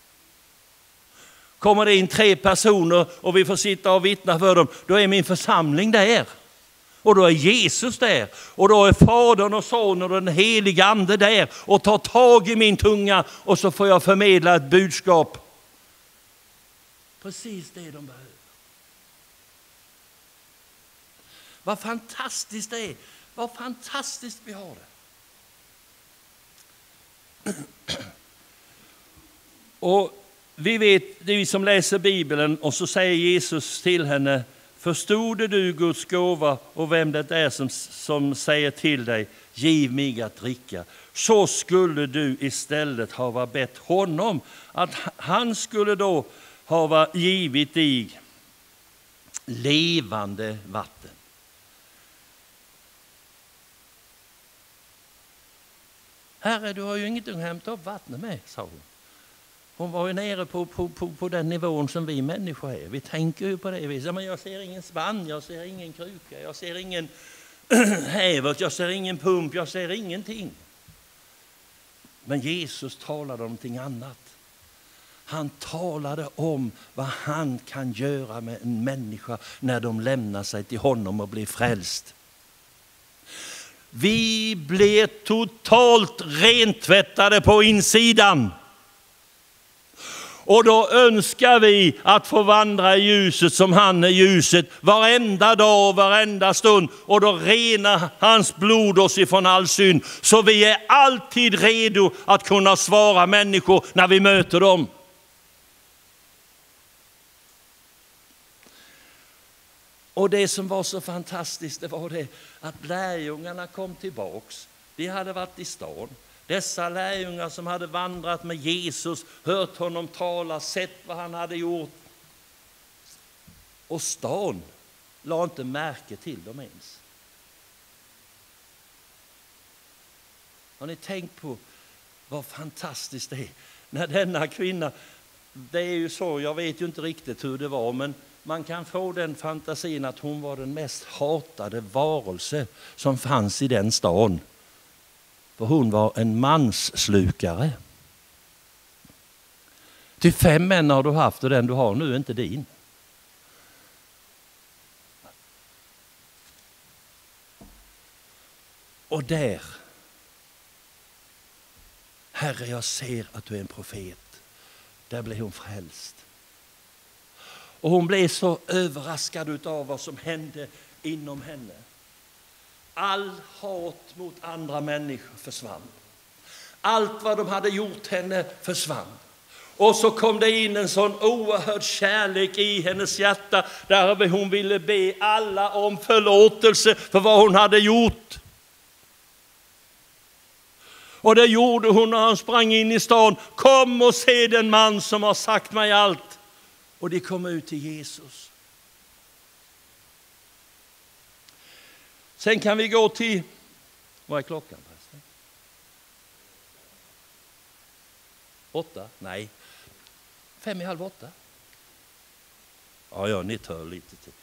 Kommer det in tre personer och vi får sitta och vittna för dem, då är min församling där. Och då är Jesus där. Och då är Fadern och Sonen och den helige ande där och tar tag i min tunga, och så får jag förmedla ett budskap. Precis det de behöver. Vad fantastiskt det är. Vad fantastiskt vi har det. Och vi vet, det är vi som läser Bibeln, och så säger Jesus till henne, förstod du Guds gåva och vem det är som, som säger till dig, giv mig att dricka. Så skulle du istället ha bett honom att han skulle då ha givit dig levande vatten. Herre, du har ju ingenting att hämta upp vattnet med, sa hon. Hon var ju nere på, på, på, på den nivån som vi människor är. Vi tänker ju på det viset. Men jag ser ingen spann, jag ser ingen kruka, jag ser ingen hävert, jag ser ingen pump, jag ser ingenting. Men Jesus talade om någonting annat. Han talade om vad han kan göra med en människa när de lämnar sig till honom och blir frälst. Vi blir totalt rentvättade på insidan. Och då önskar vi att få vandra i ljuset som han är ljuset varenda dag och varenda stund. Och då renar hans blod oss ifrån all synd. Så vi är alltid redo att kunna svara människor när vi möter dem. Och det som var så fantastiskt, det var det att lärjungarna kom tillbaks. De hade varit i stan. Dessa lärjungar som hade vandrat med Jesus, hört honom tala, sett vad han hade gjort. Och stan la inte märke till dem ens. Har ni tänkt på vad fantastiskt det är. När denna kvinna, det är ju så, jag vet ju inte riktigt hur det var, men man kan få den fantasin att hon var den mest hatade varelse som fanns i den stan. För hon var en mansslukare. Till fem män har du haft och den du har nu är inte din. Och där, Herre, jag ser att du är en profet. Där blev hon frälst. Och hon blev så överraskad av vad som hände inom henne. All hat mot andra människor försvann. Allt vad de hade gjort henne försvann. Och så kom det in en sån oerhörd kärlek i hennes hjärta. Där hon ville be alla om förlåtelse för vad hon hade gjort. Och det gjorde hon när han sprang in i stan. Kom och se den man som har sagt mig allt. Och de kom ut till Jesus. Sen kan vi gå till, vad är klockan? Åtta? Nej. Fem i halv åtta. Ja, ja, ni tar lite till.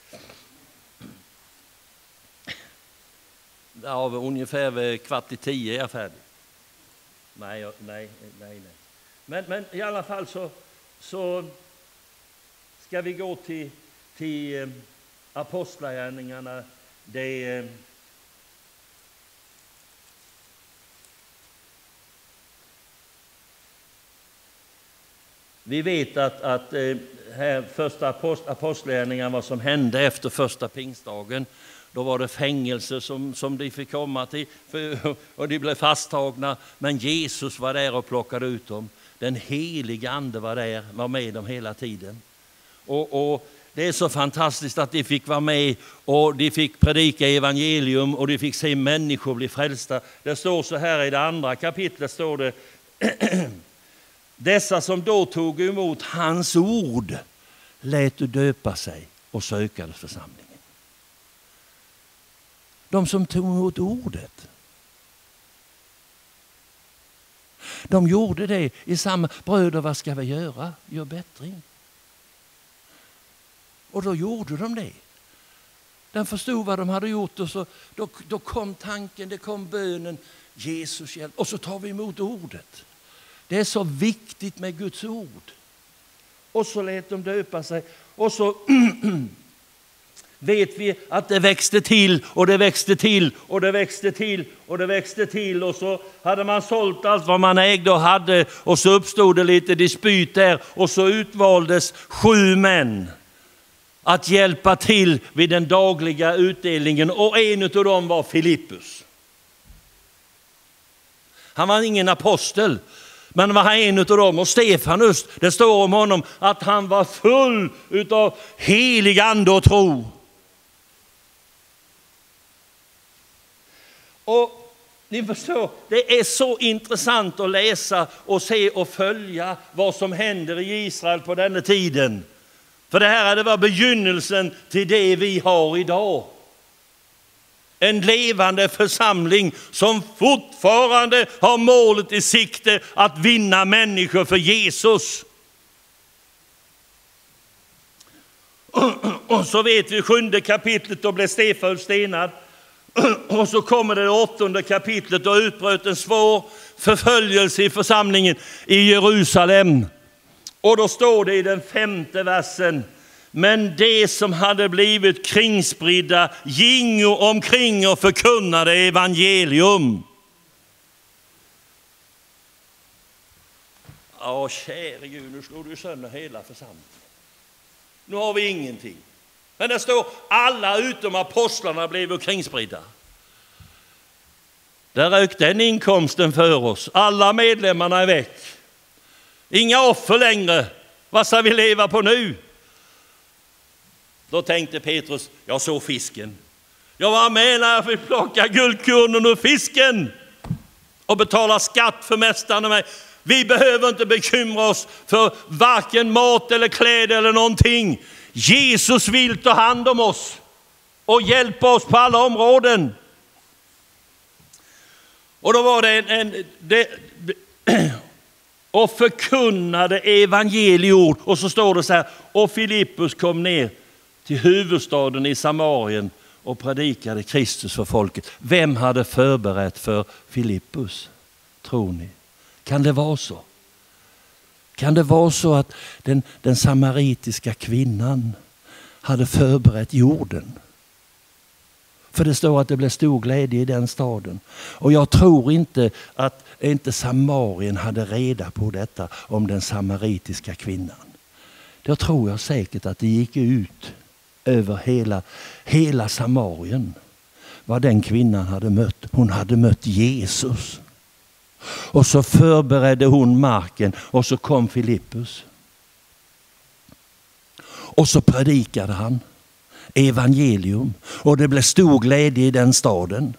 Ja, ungefär kvart i tio är jag färdig. Nej, nej, nej, nej. Men, men i alla fall så, så ska vi gå till, till eh, apostlagärningarna. Det eh, Vi vet att, att eh, här första apost, apostlagärningarna, vad som hände efter första pingstdagen. Då var det fängelse som, som de fick komma till för, och de blev fasttagna. Men Jesus var där och plockade ut dem. Den heliga ande var där, var med dem hela tiden. Och, och det är så fantastiskt att de fick vara med och de fick predika evangelium och de fick se människor bli frälsta. Det står så här i det andra kapitlet, står det dessa som då tog emot hans ord lät du döpa sig och sökades församlingen. De som tog emot ordet. De gjorde det i samma, bröder, vad ska vi göra? Gör bättring. Och då gjorde de det. De förstod vad de hade gjort och så, då, då kom tanken, det kom bönen, Jesus hjälp. Och så tar vi emot ordet. Det är så viktigt med Guds ord. Och så lät de döpa sig. Och så vet vi att det växte till och det växte till och det växte till och det växte till. Och så hade man sålt allt vad man ägde och hade. Och så uppstod det lite dispyt där. Och så utvaldes sju män att hjälpa till vid den dagliga utdelningen. Och en av dem var Filippus. Han var ingen apostel. Men var han en av dem, och Stefanus, det står om honom att han var full utav helig ande och tro. Och ni förstår, det är så intressant att läsa och se och följa vad som händer i Israel på denna tiden. För det här det var begynnelsen till det vi har idag. En levande församling som fortfarande har målet i sikte att vinna människor för Jesus. Och så vet vi sjunde kapitlet, då blev Stefanus stenad. Och så kommer det åttonde kapitlet, då utbröt en svår förföljelse i församlingen i Jerusalem. Och då står det i den femte versen: men det som hade blivit kringspridda gingo omkring och förkunnade evangelium. Ja, käre Gud, nu slår du sönder hela församlingen. Nu har vi ingenting. Men det står alla utom apostlarna blev kringspridda. Där rök den inkomsten för oss. Alla medlemmarna är väck. Inga offer längre. Vad ska vi leva på nu? Då tänkte Petrus, jag såg fisken. Jag var med när jag fick plocka guldkornen ur fisken och betala skatt för mästaren och mig. Vi behöver inte bekymra oss för varken mat eller kläder eller någonting. Jesus vill ta hand om oss och hjälpa oss på alla områden. Och då var det en, en det, och förkunnade evangeliord. Och så står det så här, och Filippus kom ner till huvudstaden i Samarien och predikade Kristus för folket. Vem hade förberett för Filippus, tror ni? Kan det vara så? Kan det vara så att den, den samaritiska kvinnan hade förberett jorden? För det står att det blev stor glädje i den staden. Och jag tror inte att inte Samarien hade reda på detta om den samaritiska kvinnan. Då tror jag säkert att det gick ut över hela, hela Samarien vad den kvinnan hade mött. Hon hade mött Jesus. Och så förberedde hon marken och så kom Filippus. Och så predikade han evangelium och det blev stor glädje i den staden.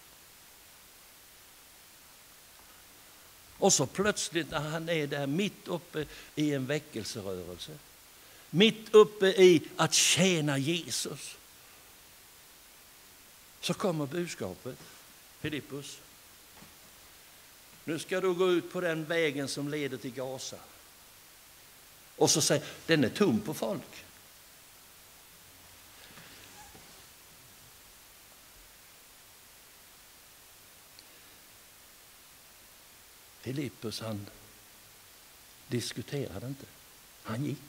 Och så plötsligt när han är där mitt uppe i en väckelserörelse, mitt uppe i att tjäna Jesus, så kommer budskapet: Filippus, nu ska du gå ut på den vägen som leder till Gaza. Och så säger den är tom på folk. Filippus, han diskuterade inte. Han gick.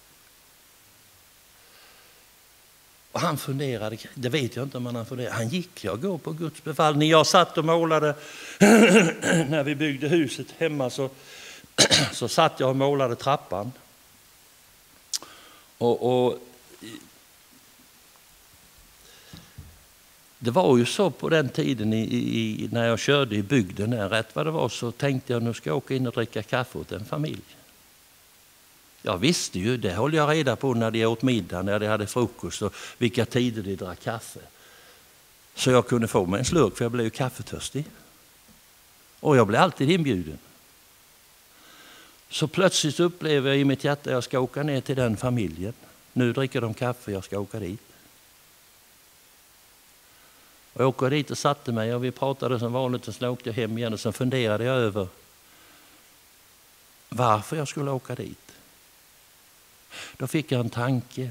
Och han funderade, det vet jag inte om han funderade. Han gick, jag går på Guds befallning. Jag satt och målade när vi byggde huset hemma, så, så satt jag och målade trappan. Och, och det var ju så på den tiden i, i, när jag körde i bygden där, rätt vad det var, så tänkte jag, nu ska jag åka in och dricka kaffe åt en familj. Jag visste ju, det höll jag reda på när de åt middag, när de hade frukost och vilka tider de drack kaffe. Så jag kunde få mig en slurk, för jag blev ju kaffetörstig. Och jag blev alltid inbjuden. Så plötsligt upplever jag i mitt hjärta att jag ska åka ner till den familjen. Nu dricker de kaffe, jag ska åka dit. Och jag åkte dit och satte mig och vi pratade som vanligt, och sen åkte jag hem igen och sen funderade jag över varför jag skulle åka dit. Då fick jag en tanke.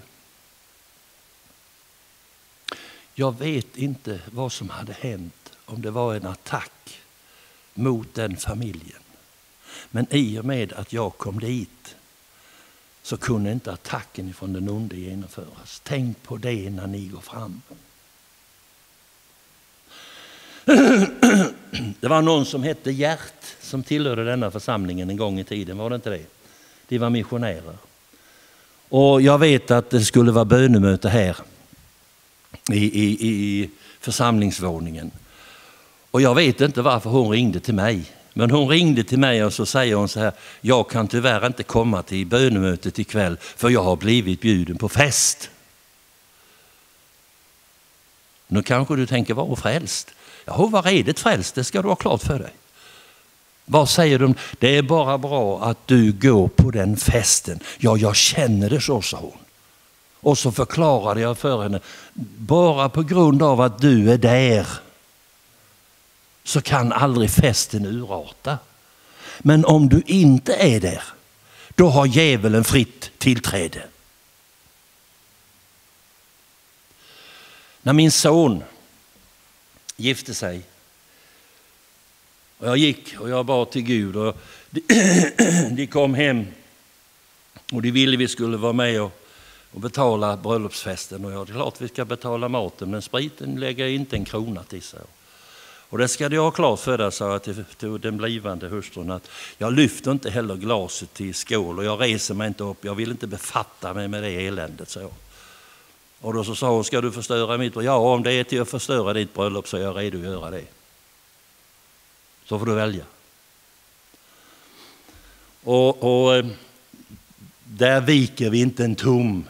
Jag vet inte vad som hade hänt om det var en attack mot den familjen. Men i och med att jag kom dit så kunde inte attacken från den onde genomföras. Tänk på det när ni går fram. Det var någon som hette Gert som tillhörde denna församlingen en gång i tiden, var det inte det? De var missionärer. Och jag vet att det skulle vara bönemöte här i, i, i församlingsvåningen. Och jag vet inte varför hon ringde till mig. Men hon ringde till mig och så säger hon så här: jag kan tyvärr inte komma till bönemötet ikväll för jag har blivit bjuden på fest. Nu kanske du tänker, var frälst? Ja, var redigt frälst, det ska du ha klart för dig. Vad säger de? Det är bara bra att du går på den festen. Ja, jag känner det så, sa hon. Och så förklarade jag för henne, bara på grund av att du är där så kan aldrig festen urarta. Men om du inte är där, då har djävulen fritt tillträde. När min son gifte sig och jag gick och jag bad till Gud och de, de kom hem och de ville vi skulle vara med och, och betala bröllopsfesten, och jag det är klart vi ska betala maten, men spriten lägger inte en krona till sig. Och det ska jag ha klart för dig, sa jag till, till den blivande hustrun, att jag lyfter inte heller glaset till skål och jag reser mig inte upp, jag vill inte befatta mig med det eländet, så. Och då så sa hon, ska du förstöra mitt bröllop? Ja, om det är till att förstöra ditt bröllop så är jag redo att göra det. Så får du välja. Och, och där viker vi inte en tom.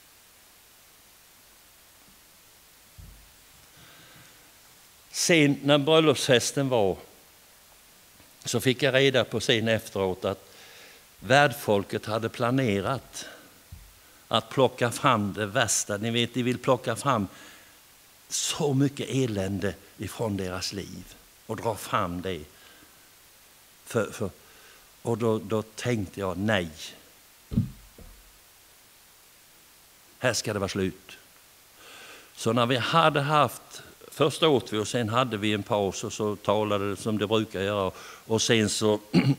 Sen när bröllopsfesten var så fick jag reda på sen efteråt att värdfolket hade planerat att plocka fram det värsta. Ni vet, de vill plocka fram så mycket elände ifrån deras liv och dra fram det för, för, Och då, då tänkte jag nej. Här ska det vara slut. Så när vi hade haft, först åt vi och sen hade vi en paus och så talade det som det brukar göra. Och sen så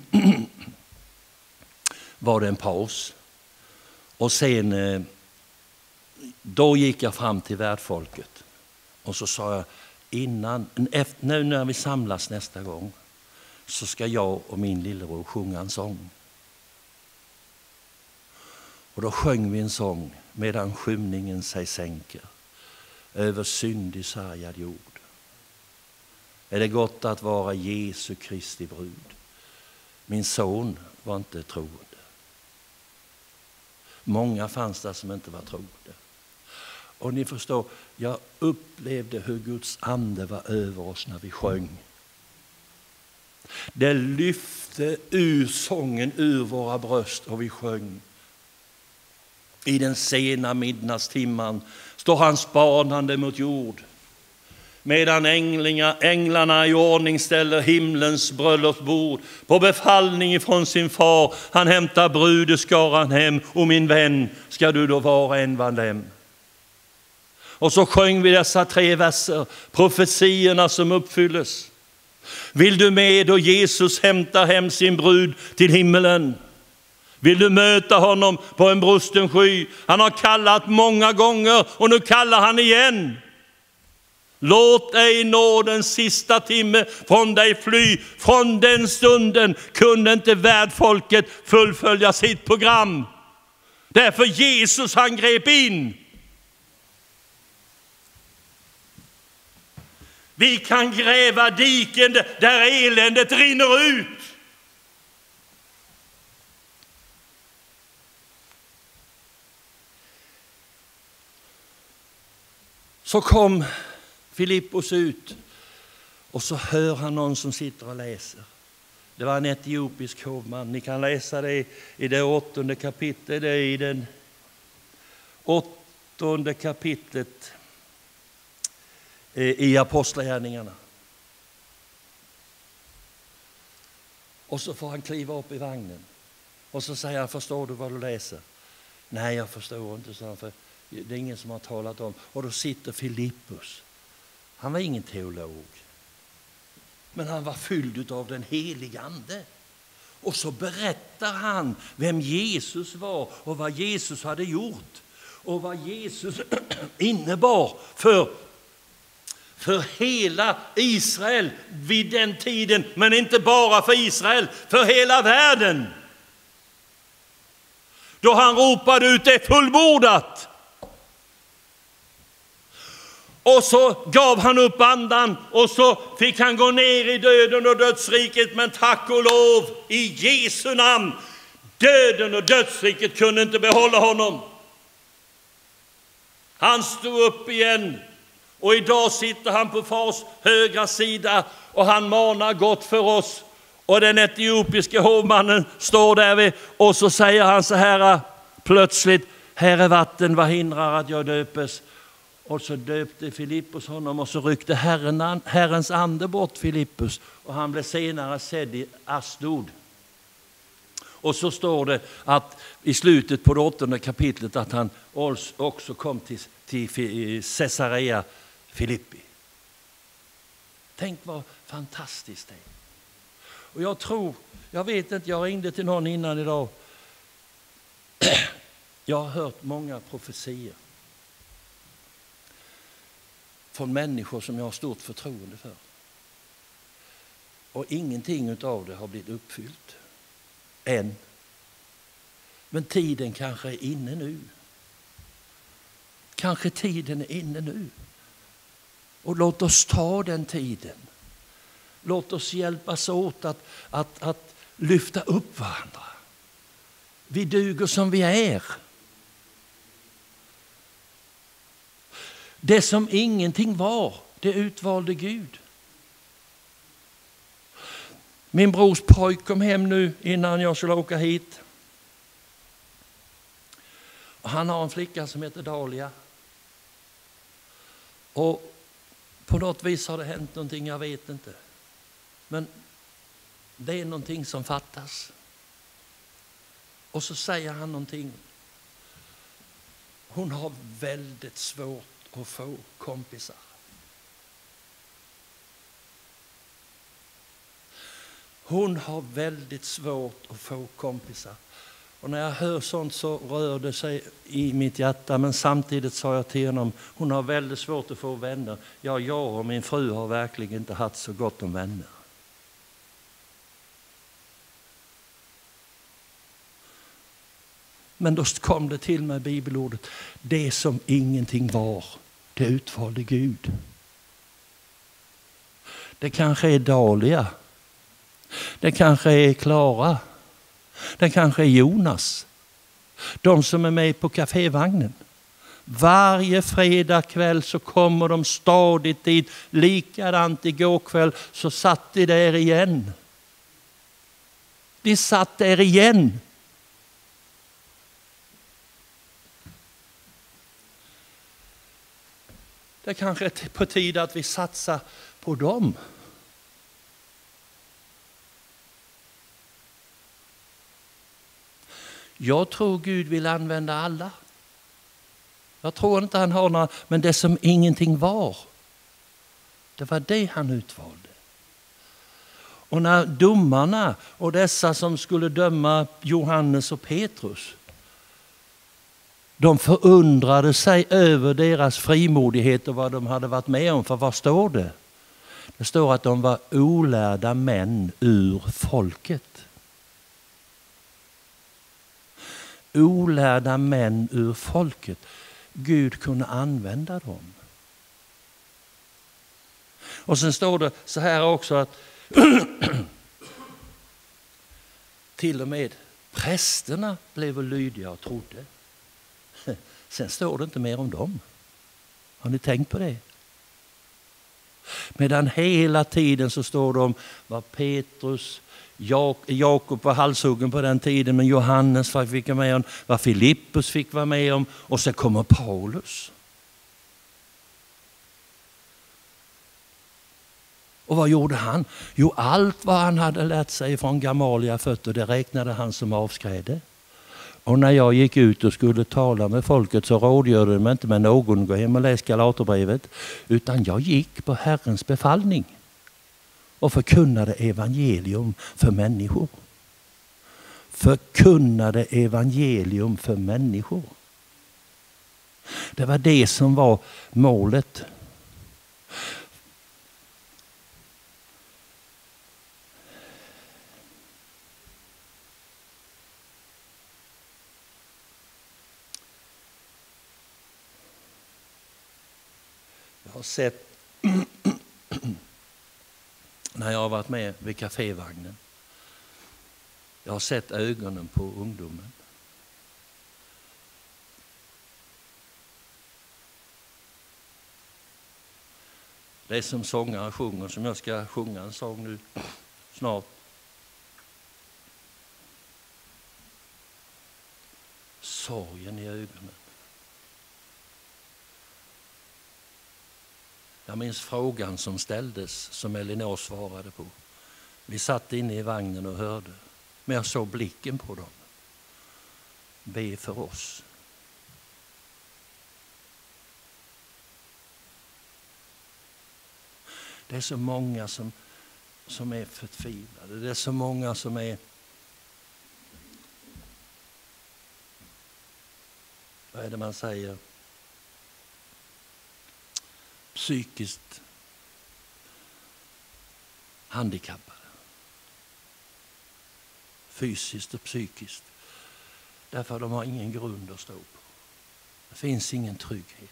var det en paus. Och sen, då gick jag fram till värdfolket. Och så sa jag, innan, nu när vi samlas nästa gång så ska jag och min lillebror sjunga en sång. Och då sjöng vi en sång, medan skymningen sig sänker över syndig sargad jord. Är det gott att vara Jesu Kristi brud? Min son var inte troende. Många fanns där som inte var troende. Och ni förstår, jag upplevde hur Guds ande var över oss när vi sjöng. Det lyfte ur sången ur våra bröst och vi sjöng. I den sena midnattstimman står han spanande mot jord. Medan änglingar, änglarna i ordning ställer himlens bröllopsbord. På befallning ifrån sin far, han hämtar brudeskaran hem. Och min vän, ska du då vara en bland dem? Och så sjöng vi dessa tre verser, profetierna som uppfylles. Vill du med då Jesus hämtar hem sin brud till himmelen? Vill du möta honom på en brusten sky? Han har kallat många gånger och nu kallar han igen. Låt ej nådens sista timme från dig fly. Från den stunden kunde inte värdfolket fullfölja sitt program. Därför Jesus han grep in. Vi kan gräva diken där eländet rinner ut. Så kom Filippus ut och så hör han någon som sitter och läser. Det var en etiopisk hovman. Ni kan läsa det i det åttonde kapitlet. Det är i den åttonde kapitlet i Apostlagärningarna. Och så får han kliva upp i vagnen. Och så säger han, förstår du vad du läser? Nej, jag förstår inte, så han, för det är ingen som har talat om. Och då sitter Filippus. Han var ingen teolog. Men han var fylld av den heliga ande. Och så berättar han vem Jesus var och vad Jesus hade gjort. Och vad Jesus innebar för, för hela Israel vid den tiden. Men inte bara för Israel, för hela världen. Då han ropade ut, det är fullbordat. Och så gav han upp andan och så fick han gå ner i döden och dödsriket. Men tack och lov i Jesu namn, döden och dödsriket kunde inte behålla honom. Han stod upp igen och idag sitter han på fars högra sida och han manar gott för oss. Och den etiopiska hovmannen står där vid, och så säger han så här plötsligt, här är vatten, vad hindrar att jag döpes? Och så döpte Filippus honom och så ryckte herren, Herrens ande bort Filippus. Och han blev senare sedd i Asdod. Och så står det att i slutet på det åttonde kapitlet att han också kom till, till Caesarea Filippi. Tänk vad fantastiskt det är. Och jag tror, jag vet inte, jag ringde till någon innan idag. Jag har hört många profetier från människor som jag har stort förtroende för. Och ingenting av det har blivit uppfyllt än. Men tiden kanske är inne nu. Kanske tiden är inne nu. Och låt oss ta den tiden. Låt oss hjälpas åt att, att, att lyfta upp varandra. Vi duger som vi är. Det som ingenting var, det utvalde Gud. Min brors pojk kom hem nu innan jag skulle åka hit. Och han har en flicka som heter Dalia. Och på något vis har det hänt någonting, jag vet inte. Men det är någonting som fattas. Och så säger han någonting. Hon har väldigt svårt att få kompisar. Hon har väldigt svårt att få kompisar. Och när jag hör sånt så rör det sig i mitt hjärta. Men samtidigt sa jag till honom, hon har väldigt svårt att få vänner. Ja, jag och min fru har verkligen inte haft så gott om vänner. Men då kom det till mig bibelordet. Det som ingenting var, det utvalde Gud. Det kanske är Dalia. Det kanske är Klara. Det kanske är Jonas. De som är med på kafévagnen. Varje fredag kväll så kommer de stadigt dit. Likadant igår kväll så satt de där igen. De satt där igen. Det kanske är på tid att vi satsar på dem. Jag tror Gud vill använda alla. Jag tror inte han har några, men det som ingenting var, det var det han utvalde. Och när domarna och dessa som skulle döma Johannes och Petrus, de förundrade sig över deras frimodighet och vad de hade varit med om. För vad står det? Det står att de var olärda män ur folket. Olärda män ur folket. Gud kunde använda dem. Och sen står det så här också att till och med prästerna blev lydiga och trodde. Sen står det inte mer om dem. Har ni tänkt på det? Medan hela tiden så står det om vad Petrus, Jak- Jakob var halshuggen på den tiden, men Johannes fick vara med om, vad Filippus fick vara med om, och så kommer Paulus. Och vad gjorde han? Jo, allt vad han hade lärt sig från Gamalias fötter, det räknade han som avskräde. Och när jag gick ut och skulle tala med folket så rådgjorde de inte med någon, gå hem och läs Galaterbrevet, utan jag gick på Herrens befallning och förkunnade evangelium för människor. Förkunnade evangelium för människor. Det var det som var målet. Jag har sett när jag har varit med vid kafévagnen. Jag har sett ögonen på ungdomen. Det är som sångare sjunger, som jag ska sjunga en sång nu snart. Sorgen i ögonen. Jag minns frågan som ställdes, som Elinor svarade på. Vi satt inne i vagnen och hörde. Men jag såg blicken på dem. Be för oss. Det är så många som, som är förtvivlade. Det är så många som är... Vad är det man säger? Psykiskt handikappade. Fysiskt och psykiskt. Därför de har ingen grund att stå på. Det finns ingen trygghet.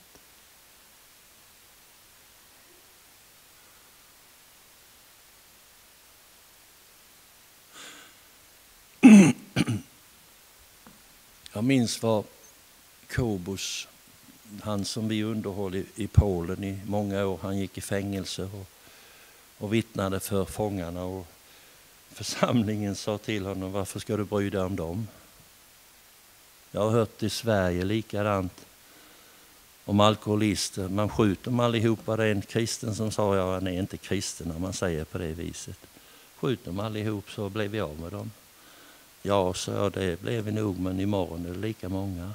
Jag minns vad Kobus, han som vi underhöll i, i Polen i många år, han gick i fängelse och, och vittnade för fångarna, och församlingen sa till honom, varför ska du bry dig om dem? Jag har hört i Sverige likadant om alkoholister. Man skjuter dem allihopa. Det är en kristen som sa, ja, han är inte kristen när man säger på det viset. Skjut dem allihop så blev vi av med dem. Ja, så det blev vi nog, men imorgon är det lika många.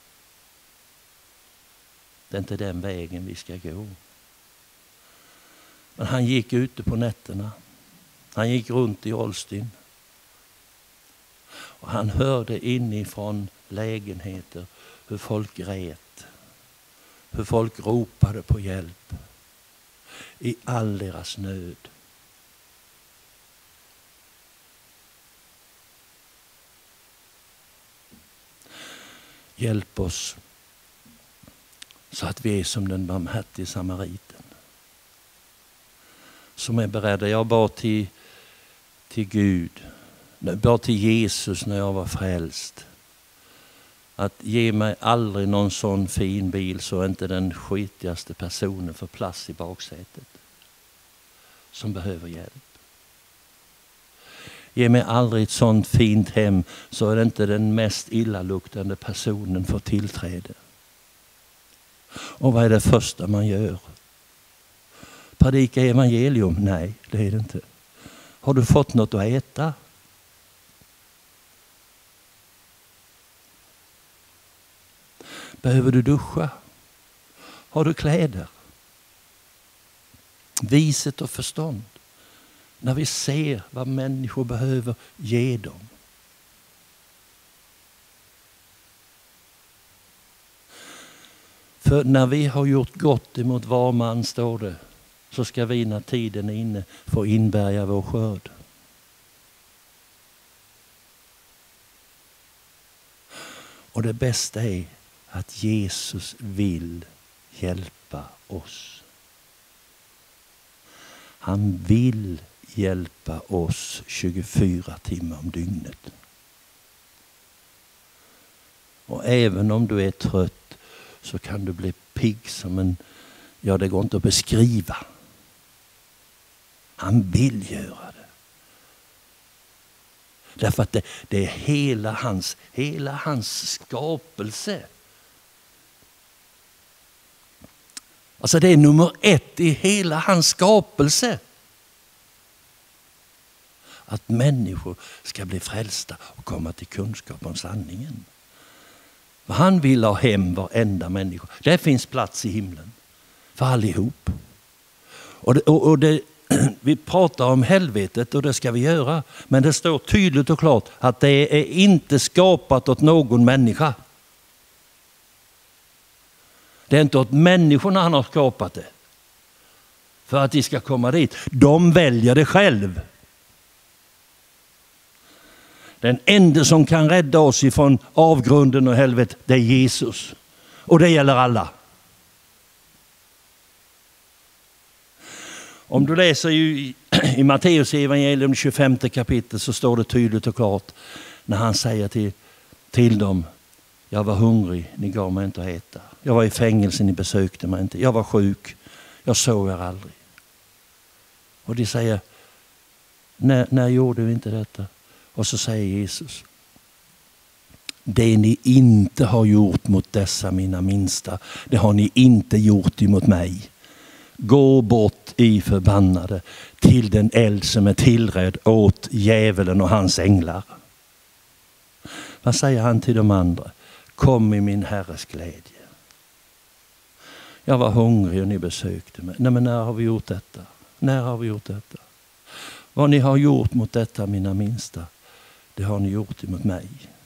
Det är inte den vägen vi ska gå. Men han gick ute på nätterna. Han gick runt i Olstin. Och han hörde inifrån lägenheter hur folk grät. Hur folk ropade på hjälp. I all deras nöd. Hjälp oss så att vi är som den barmhärtige samariten. Som är beredda. Jag bad till, till Gud. Jag bad till Jesus när jag var frälst. Att ge mig aldrig någon sån fin bil så inte den skitigaste personen får plats i baksätet. Som behöver hjälp. Ge mig aldrig ett sånt fint hem så är det inte den mest illaluktande personen får tillträde. Och vad är det första man gör? Predika evangelium? Nej, det är det inte. Har du fått något att äta? Behöver du duscha? Har du kläder? Viset och förstånd. När vi ser vad människor behöver, ge dem. För när vi har gjort gott emot var man, står det, så ska vi när tiden är inne få inbärga vår skörd. Och det bästa är att Jesus vill hjälpa oss. Han vill hjälpa oss tjugofyra timmar om dygnet. Och även om du är trött så kan du bli pigg som en, ja det går inte att beskriva. Han vill göra det. Därför att det, det är hela hans, hela hans skapelse. Alltså det är nummer ett i hela hans skapelse. Att människor ska bli frälsta och komma till kunskap om sanningen. Han vill ha hem varenda människa. Det finns plats i himlen för allihop. Och det, och, och det, vi pratar om helvetet och det ska vi göra. Men det står tydligt och klart att det är inte skapat åt någon människa. Det är inte åt människorna han har skapat det. För att de ska komma dit. De väljer det själv. Den enda som kan rädda oss ifrån avgrunden och helvetet, det är Jesus. Och det gäller alla. Om du läser ju i Matteus evangelium tjugofemte kapitel så står det tydligt och klart när han säger till, till dem: jag var hungrig, ni gav mig inte att äta. Jag var i fängelse, ni besökte mig inte. Jag var sjuk, jag såg er aldrig. Och de säger: när, när gjorde vi inte detta? Och så säger Jesus: det ni inte har gjort mot dessa mina minsta, det har ni inte gjort emot mig. Gå bort i förbannade till den eld som är tillrädd åt djävulen och hans änglar. Vad säger han till de andra? Kom i min Herres glädje. Jag var hungrig och ni besökte mig. Nej, men när har vi gjort detta? När har vi gjort detta? Vad ni har gjort mot detta mina minsta, det har ni gjort emot mig.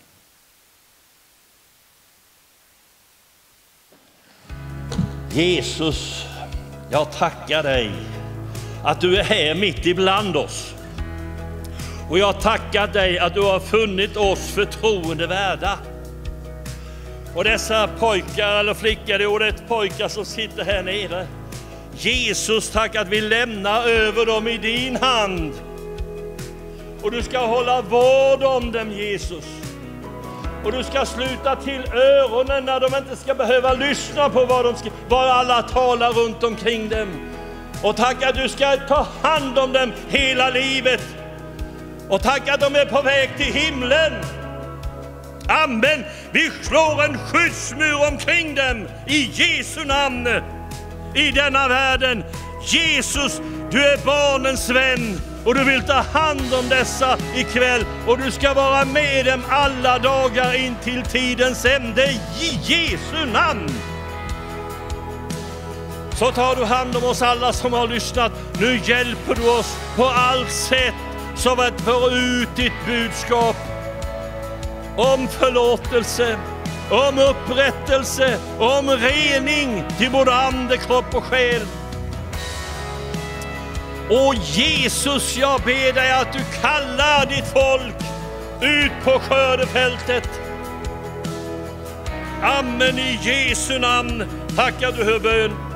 Jesus, jag tackar dig att du är här mitt ibland oss. Och jag tackar dig att du har funnit oss förtroendevärda. Och dessa pojkar eller flickor, det är ordet pojkar som sitter här nere. Jesus, tack att vi lämnar över dem i din hand. Och du ska hålla vård om dem, Jesus. Och du ska sluta till öronen när de inte ska behöva lyssna på vad, de ska, vad alla talar runt omkring dem. Och tack att du ska ta hand om dem hela livet. Och tack att de är på väg till himlen. Amen. Vi slår en skyddsmur omkring dem i Jesu namn. I denna världen. Jesus, du är barnens vän. och du vill ta hand om dessa ikväll, och du ska vara med dem alla dagar in till tidens ände i Jesu namn. Så tar du hand om oss alla som har lyssnat. Nu hjälper du oss på allt sätt så att vi får ut ditt budskap om förlåtelse, om upprättelse, om rening till både ande, kropp och själ. Och Jesus, jag ber dig att du kallar ditt folk ut på skördefältet. Amen, i Jesu namn. Tackar du hör bön.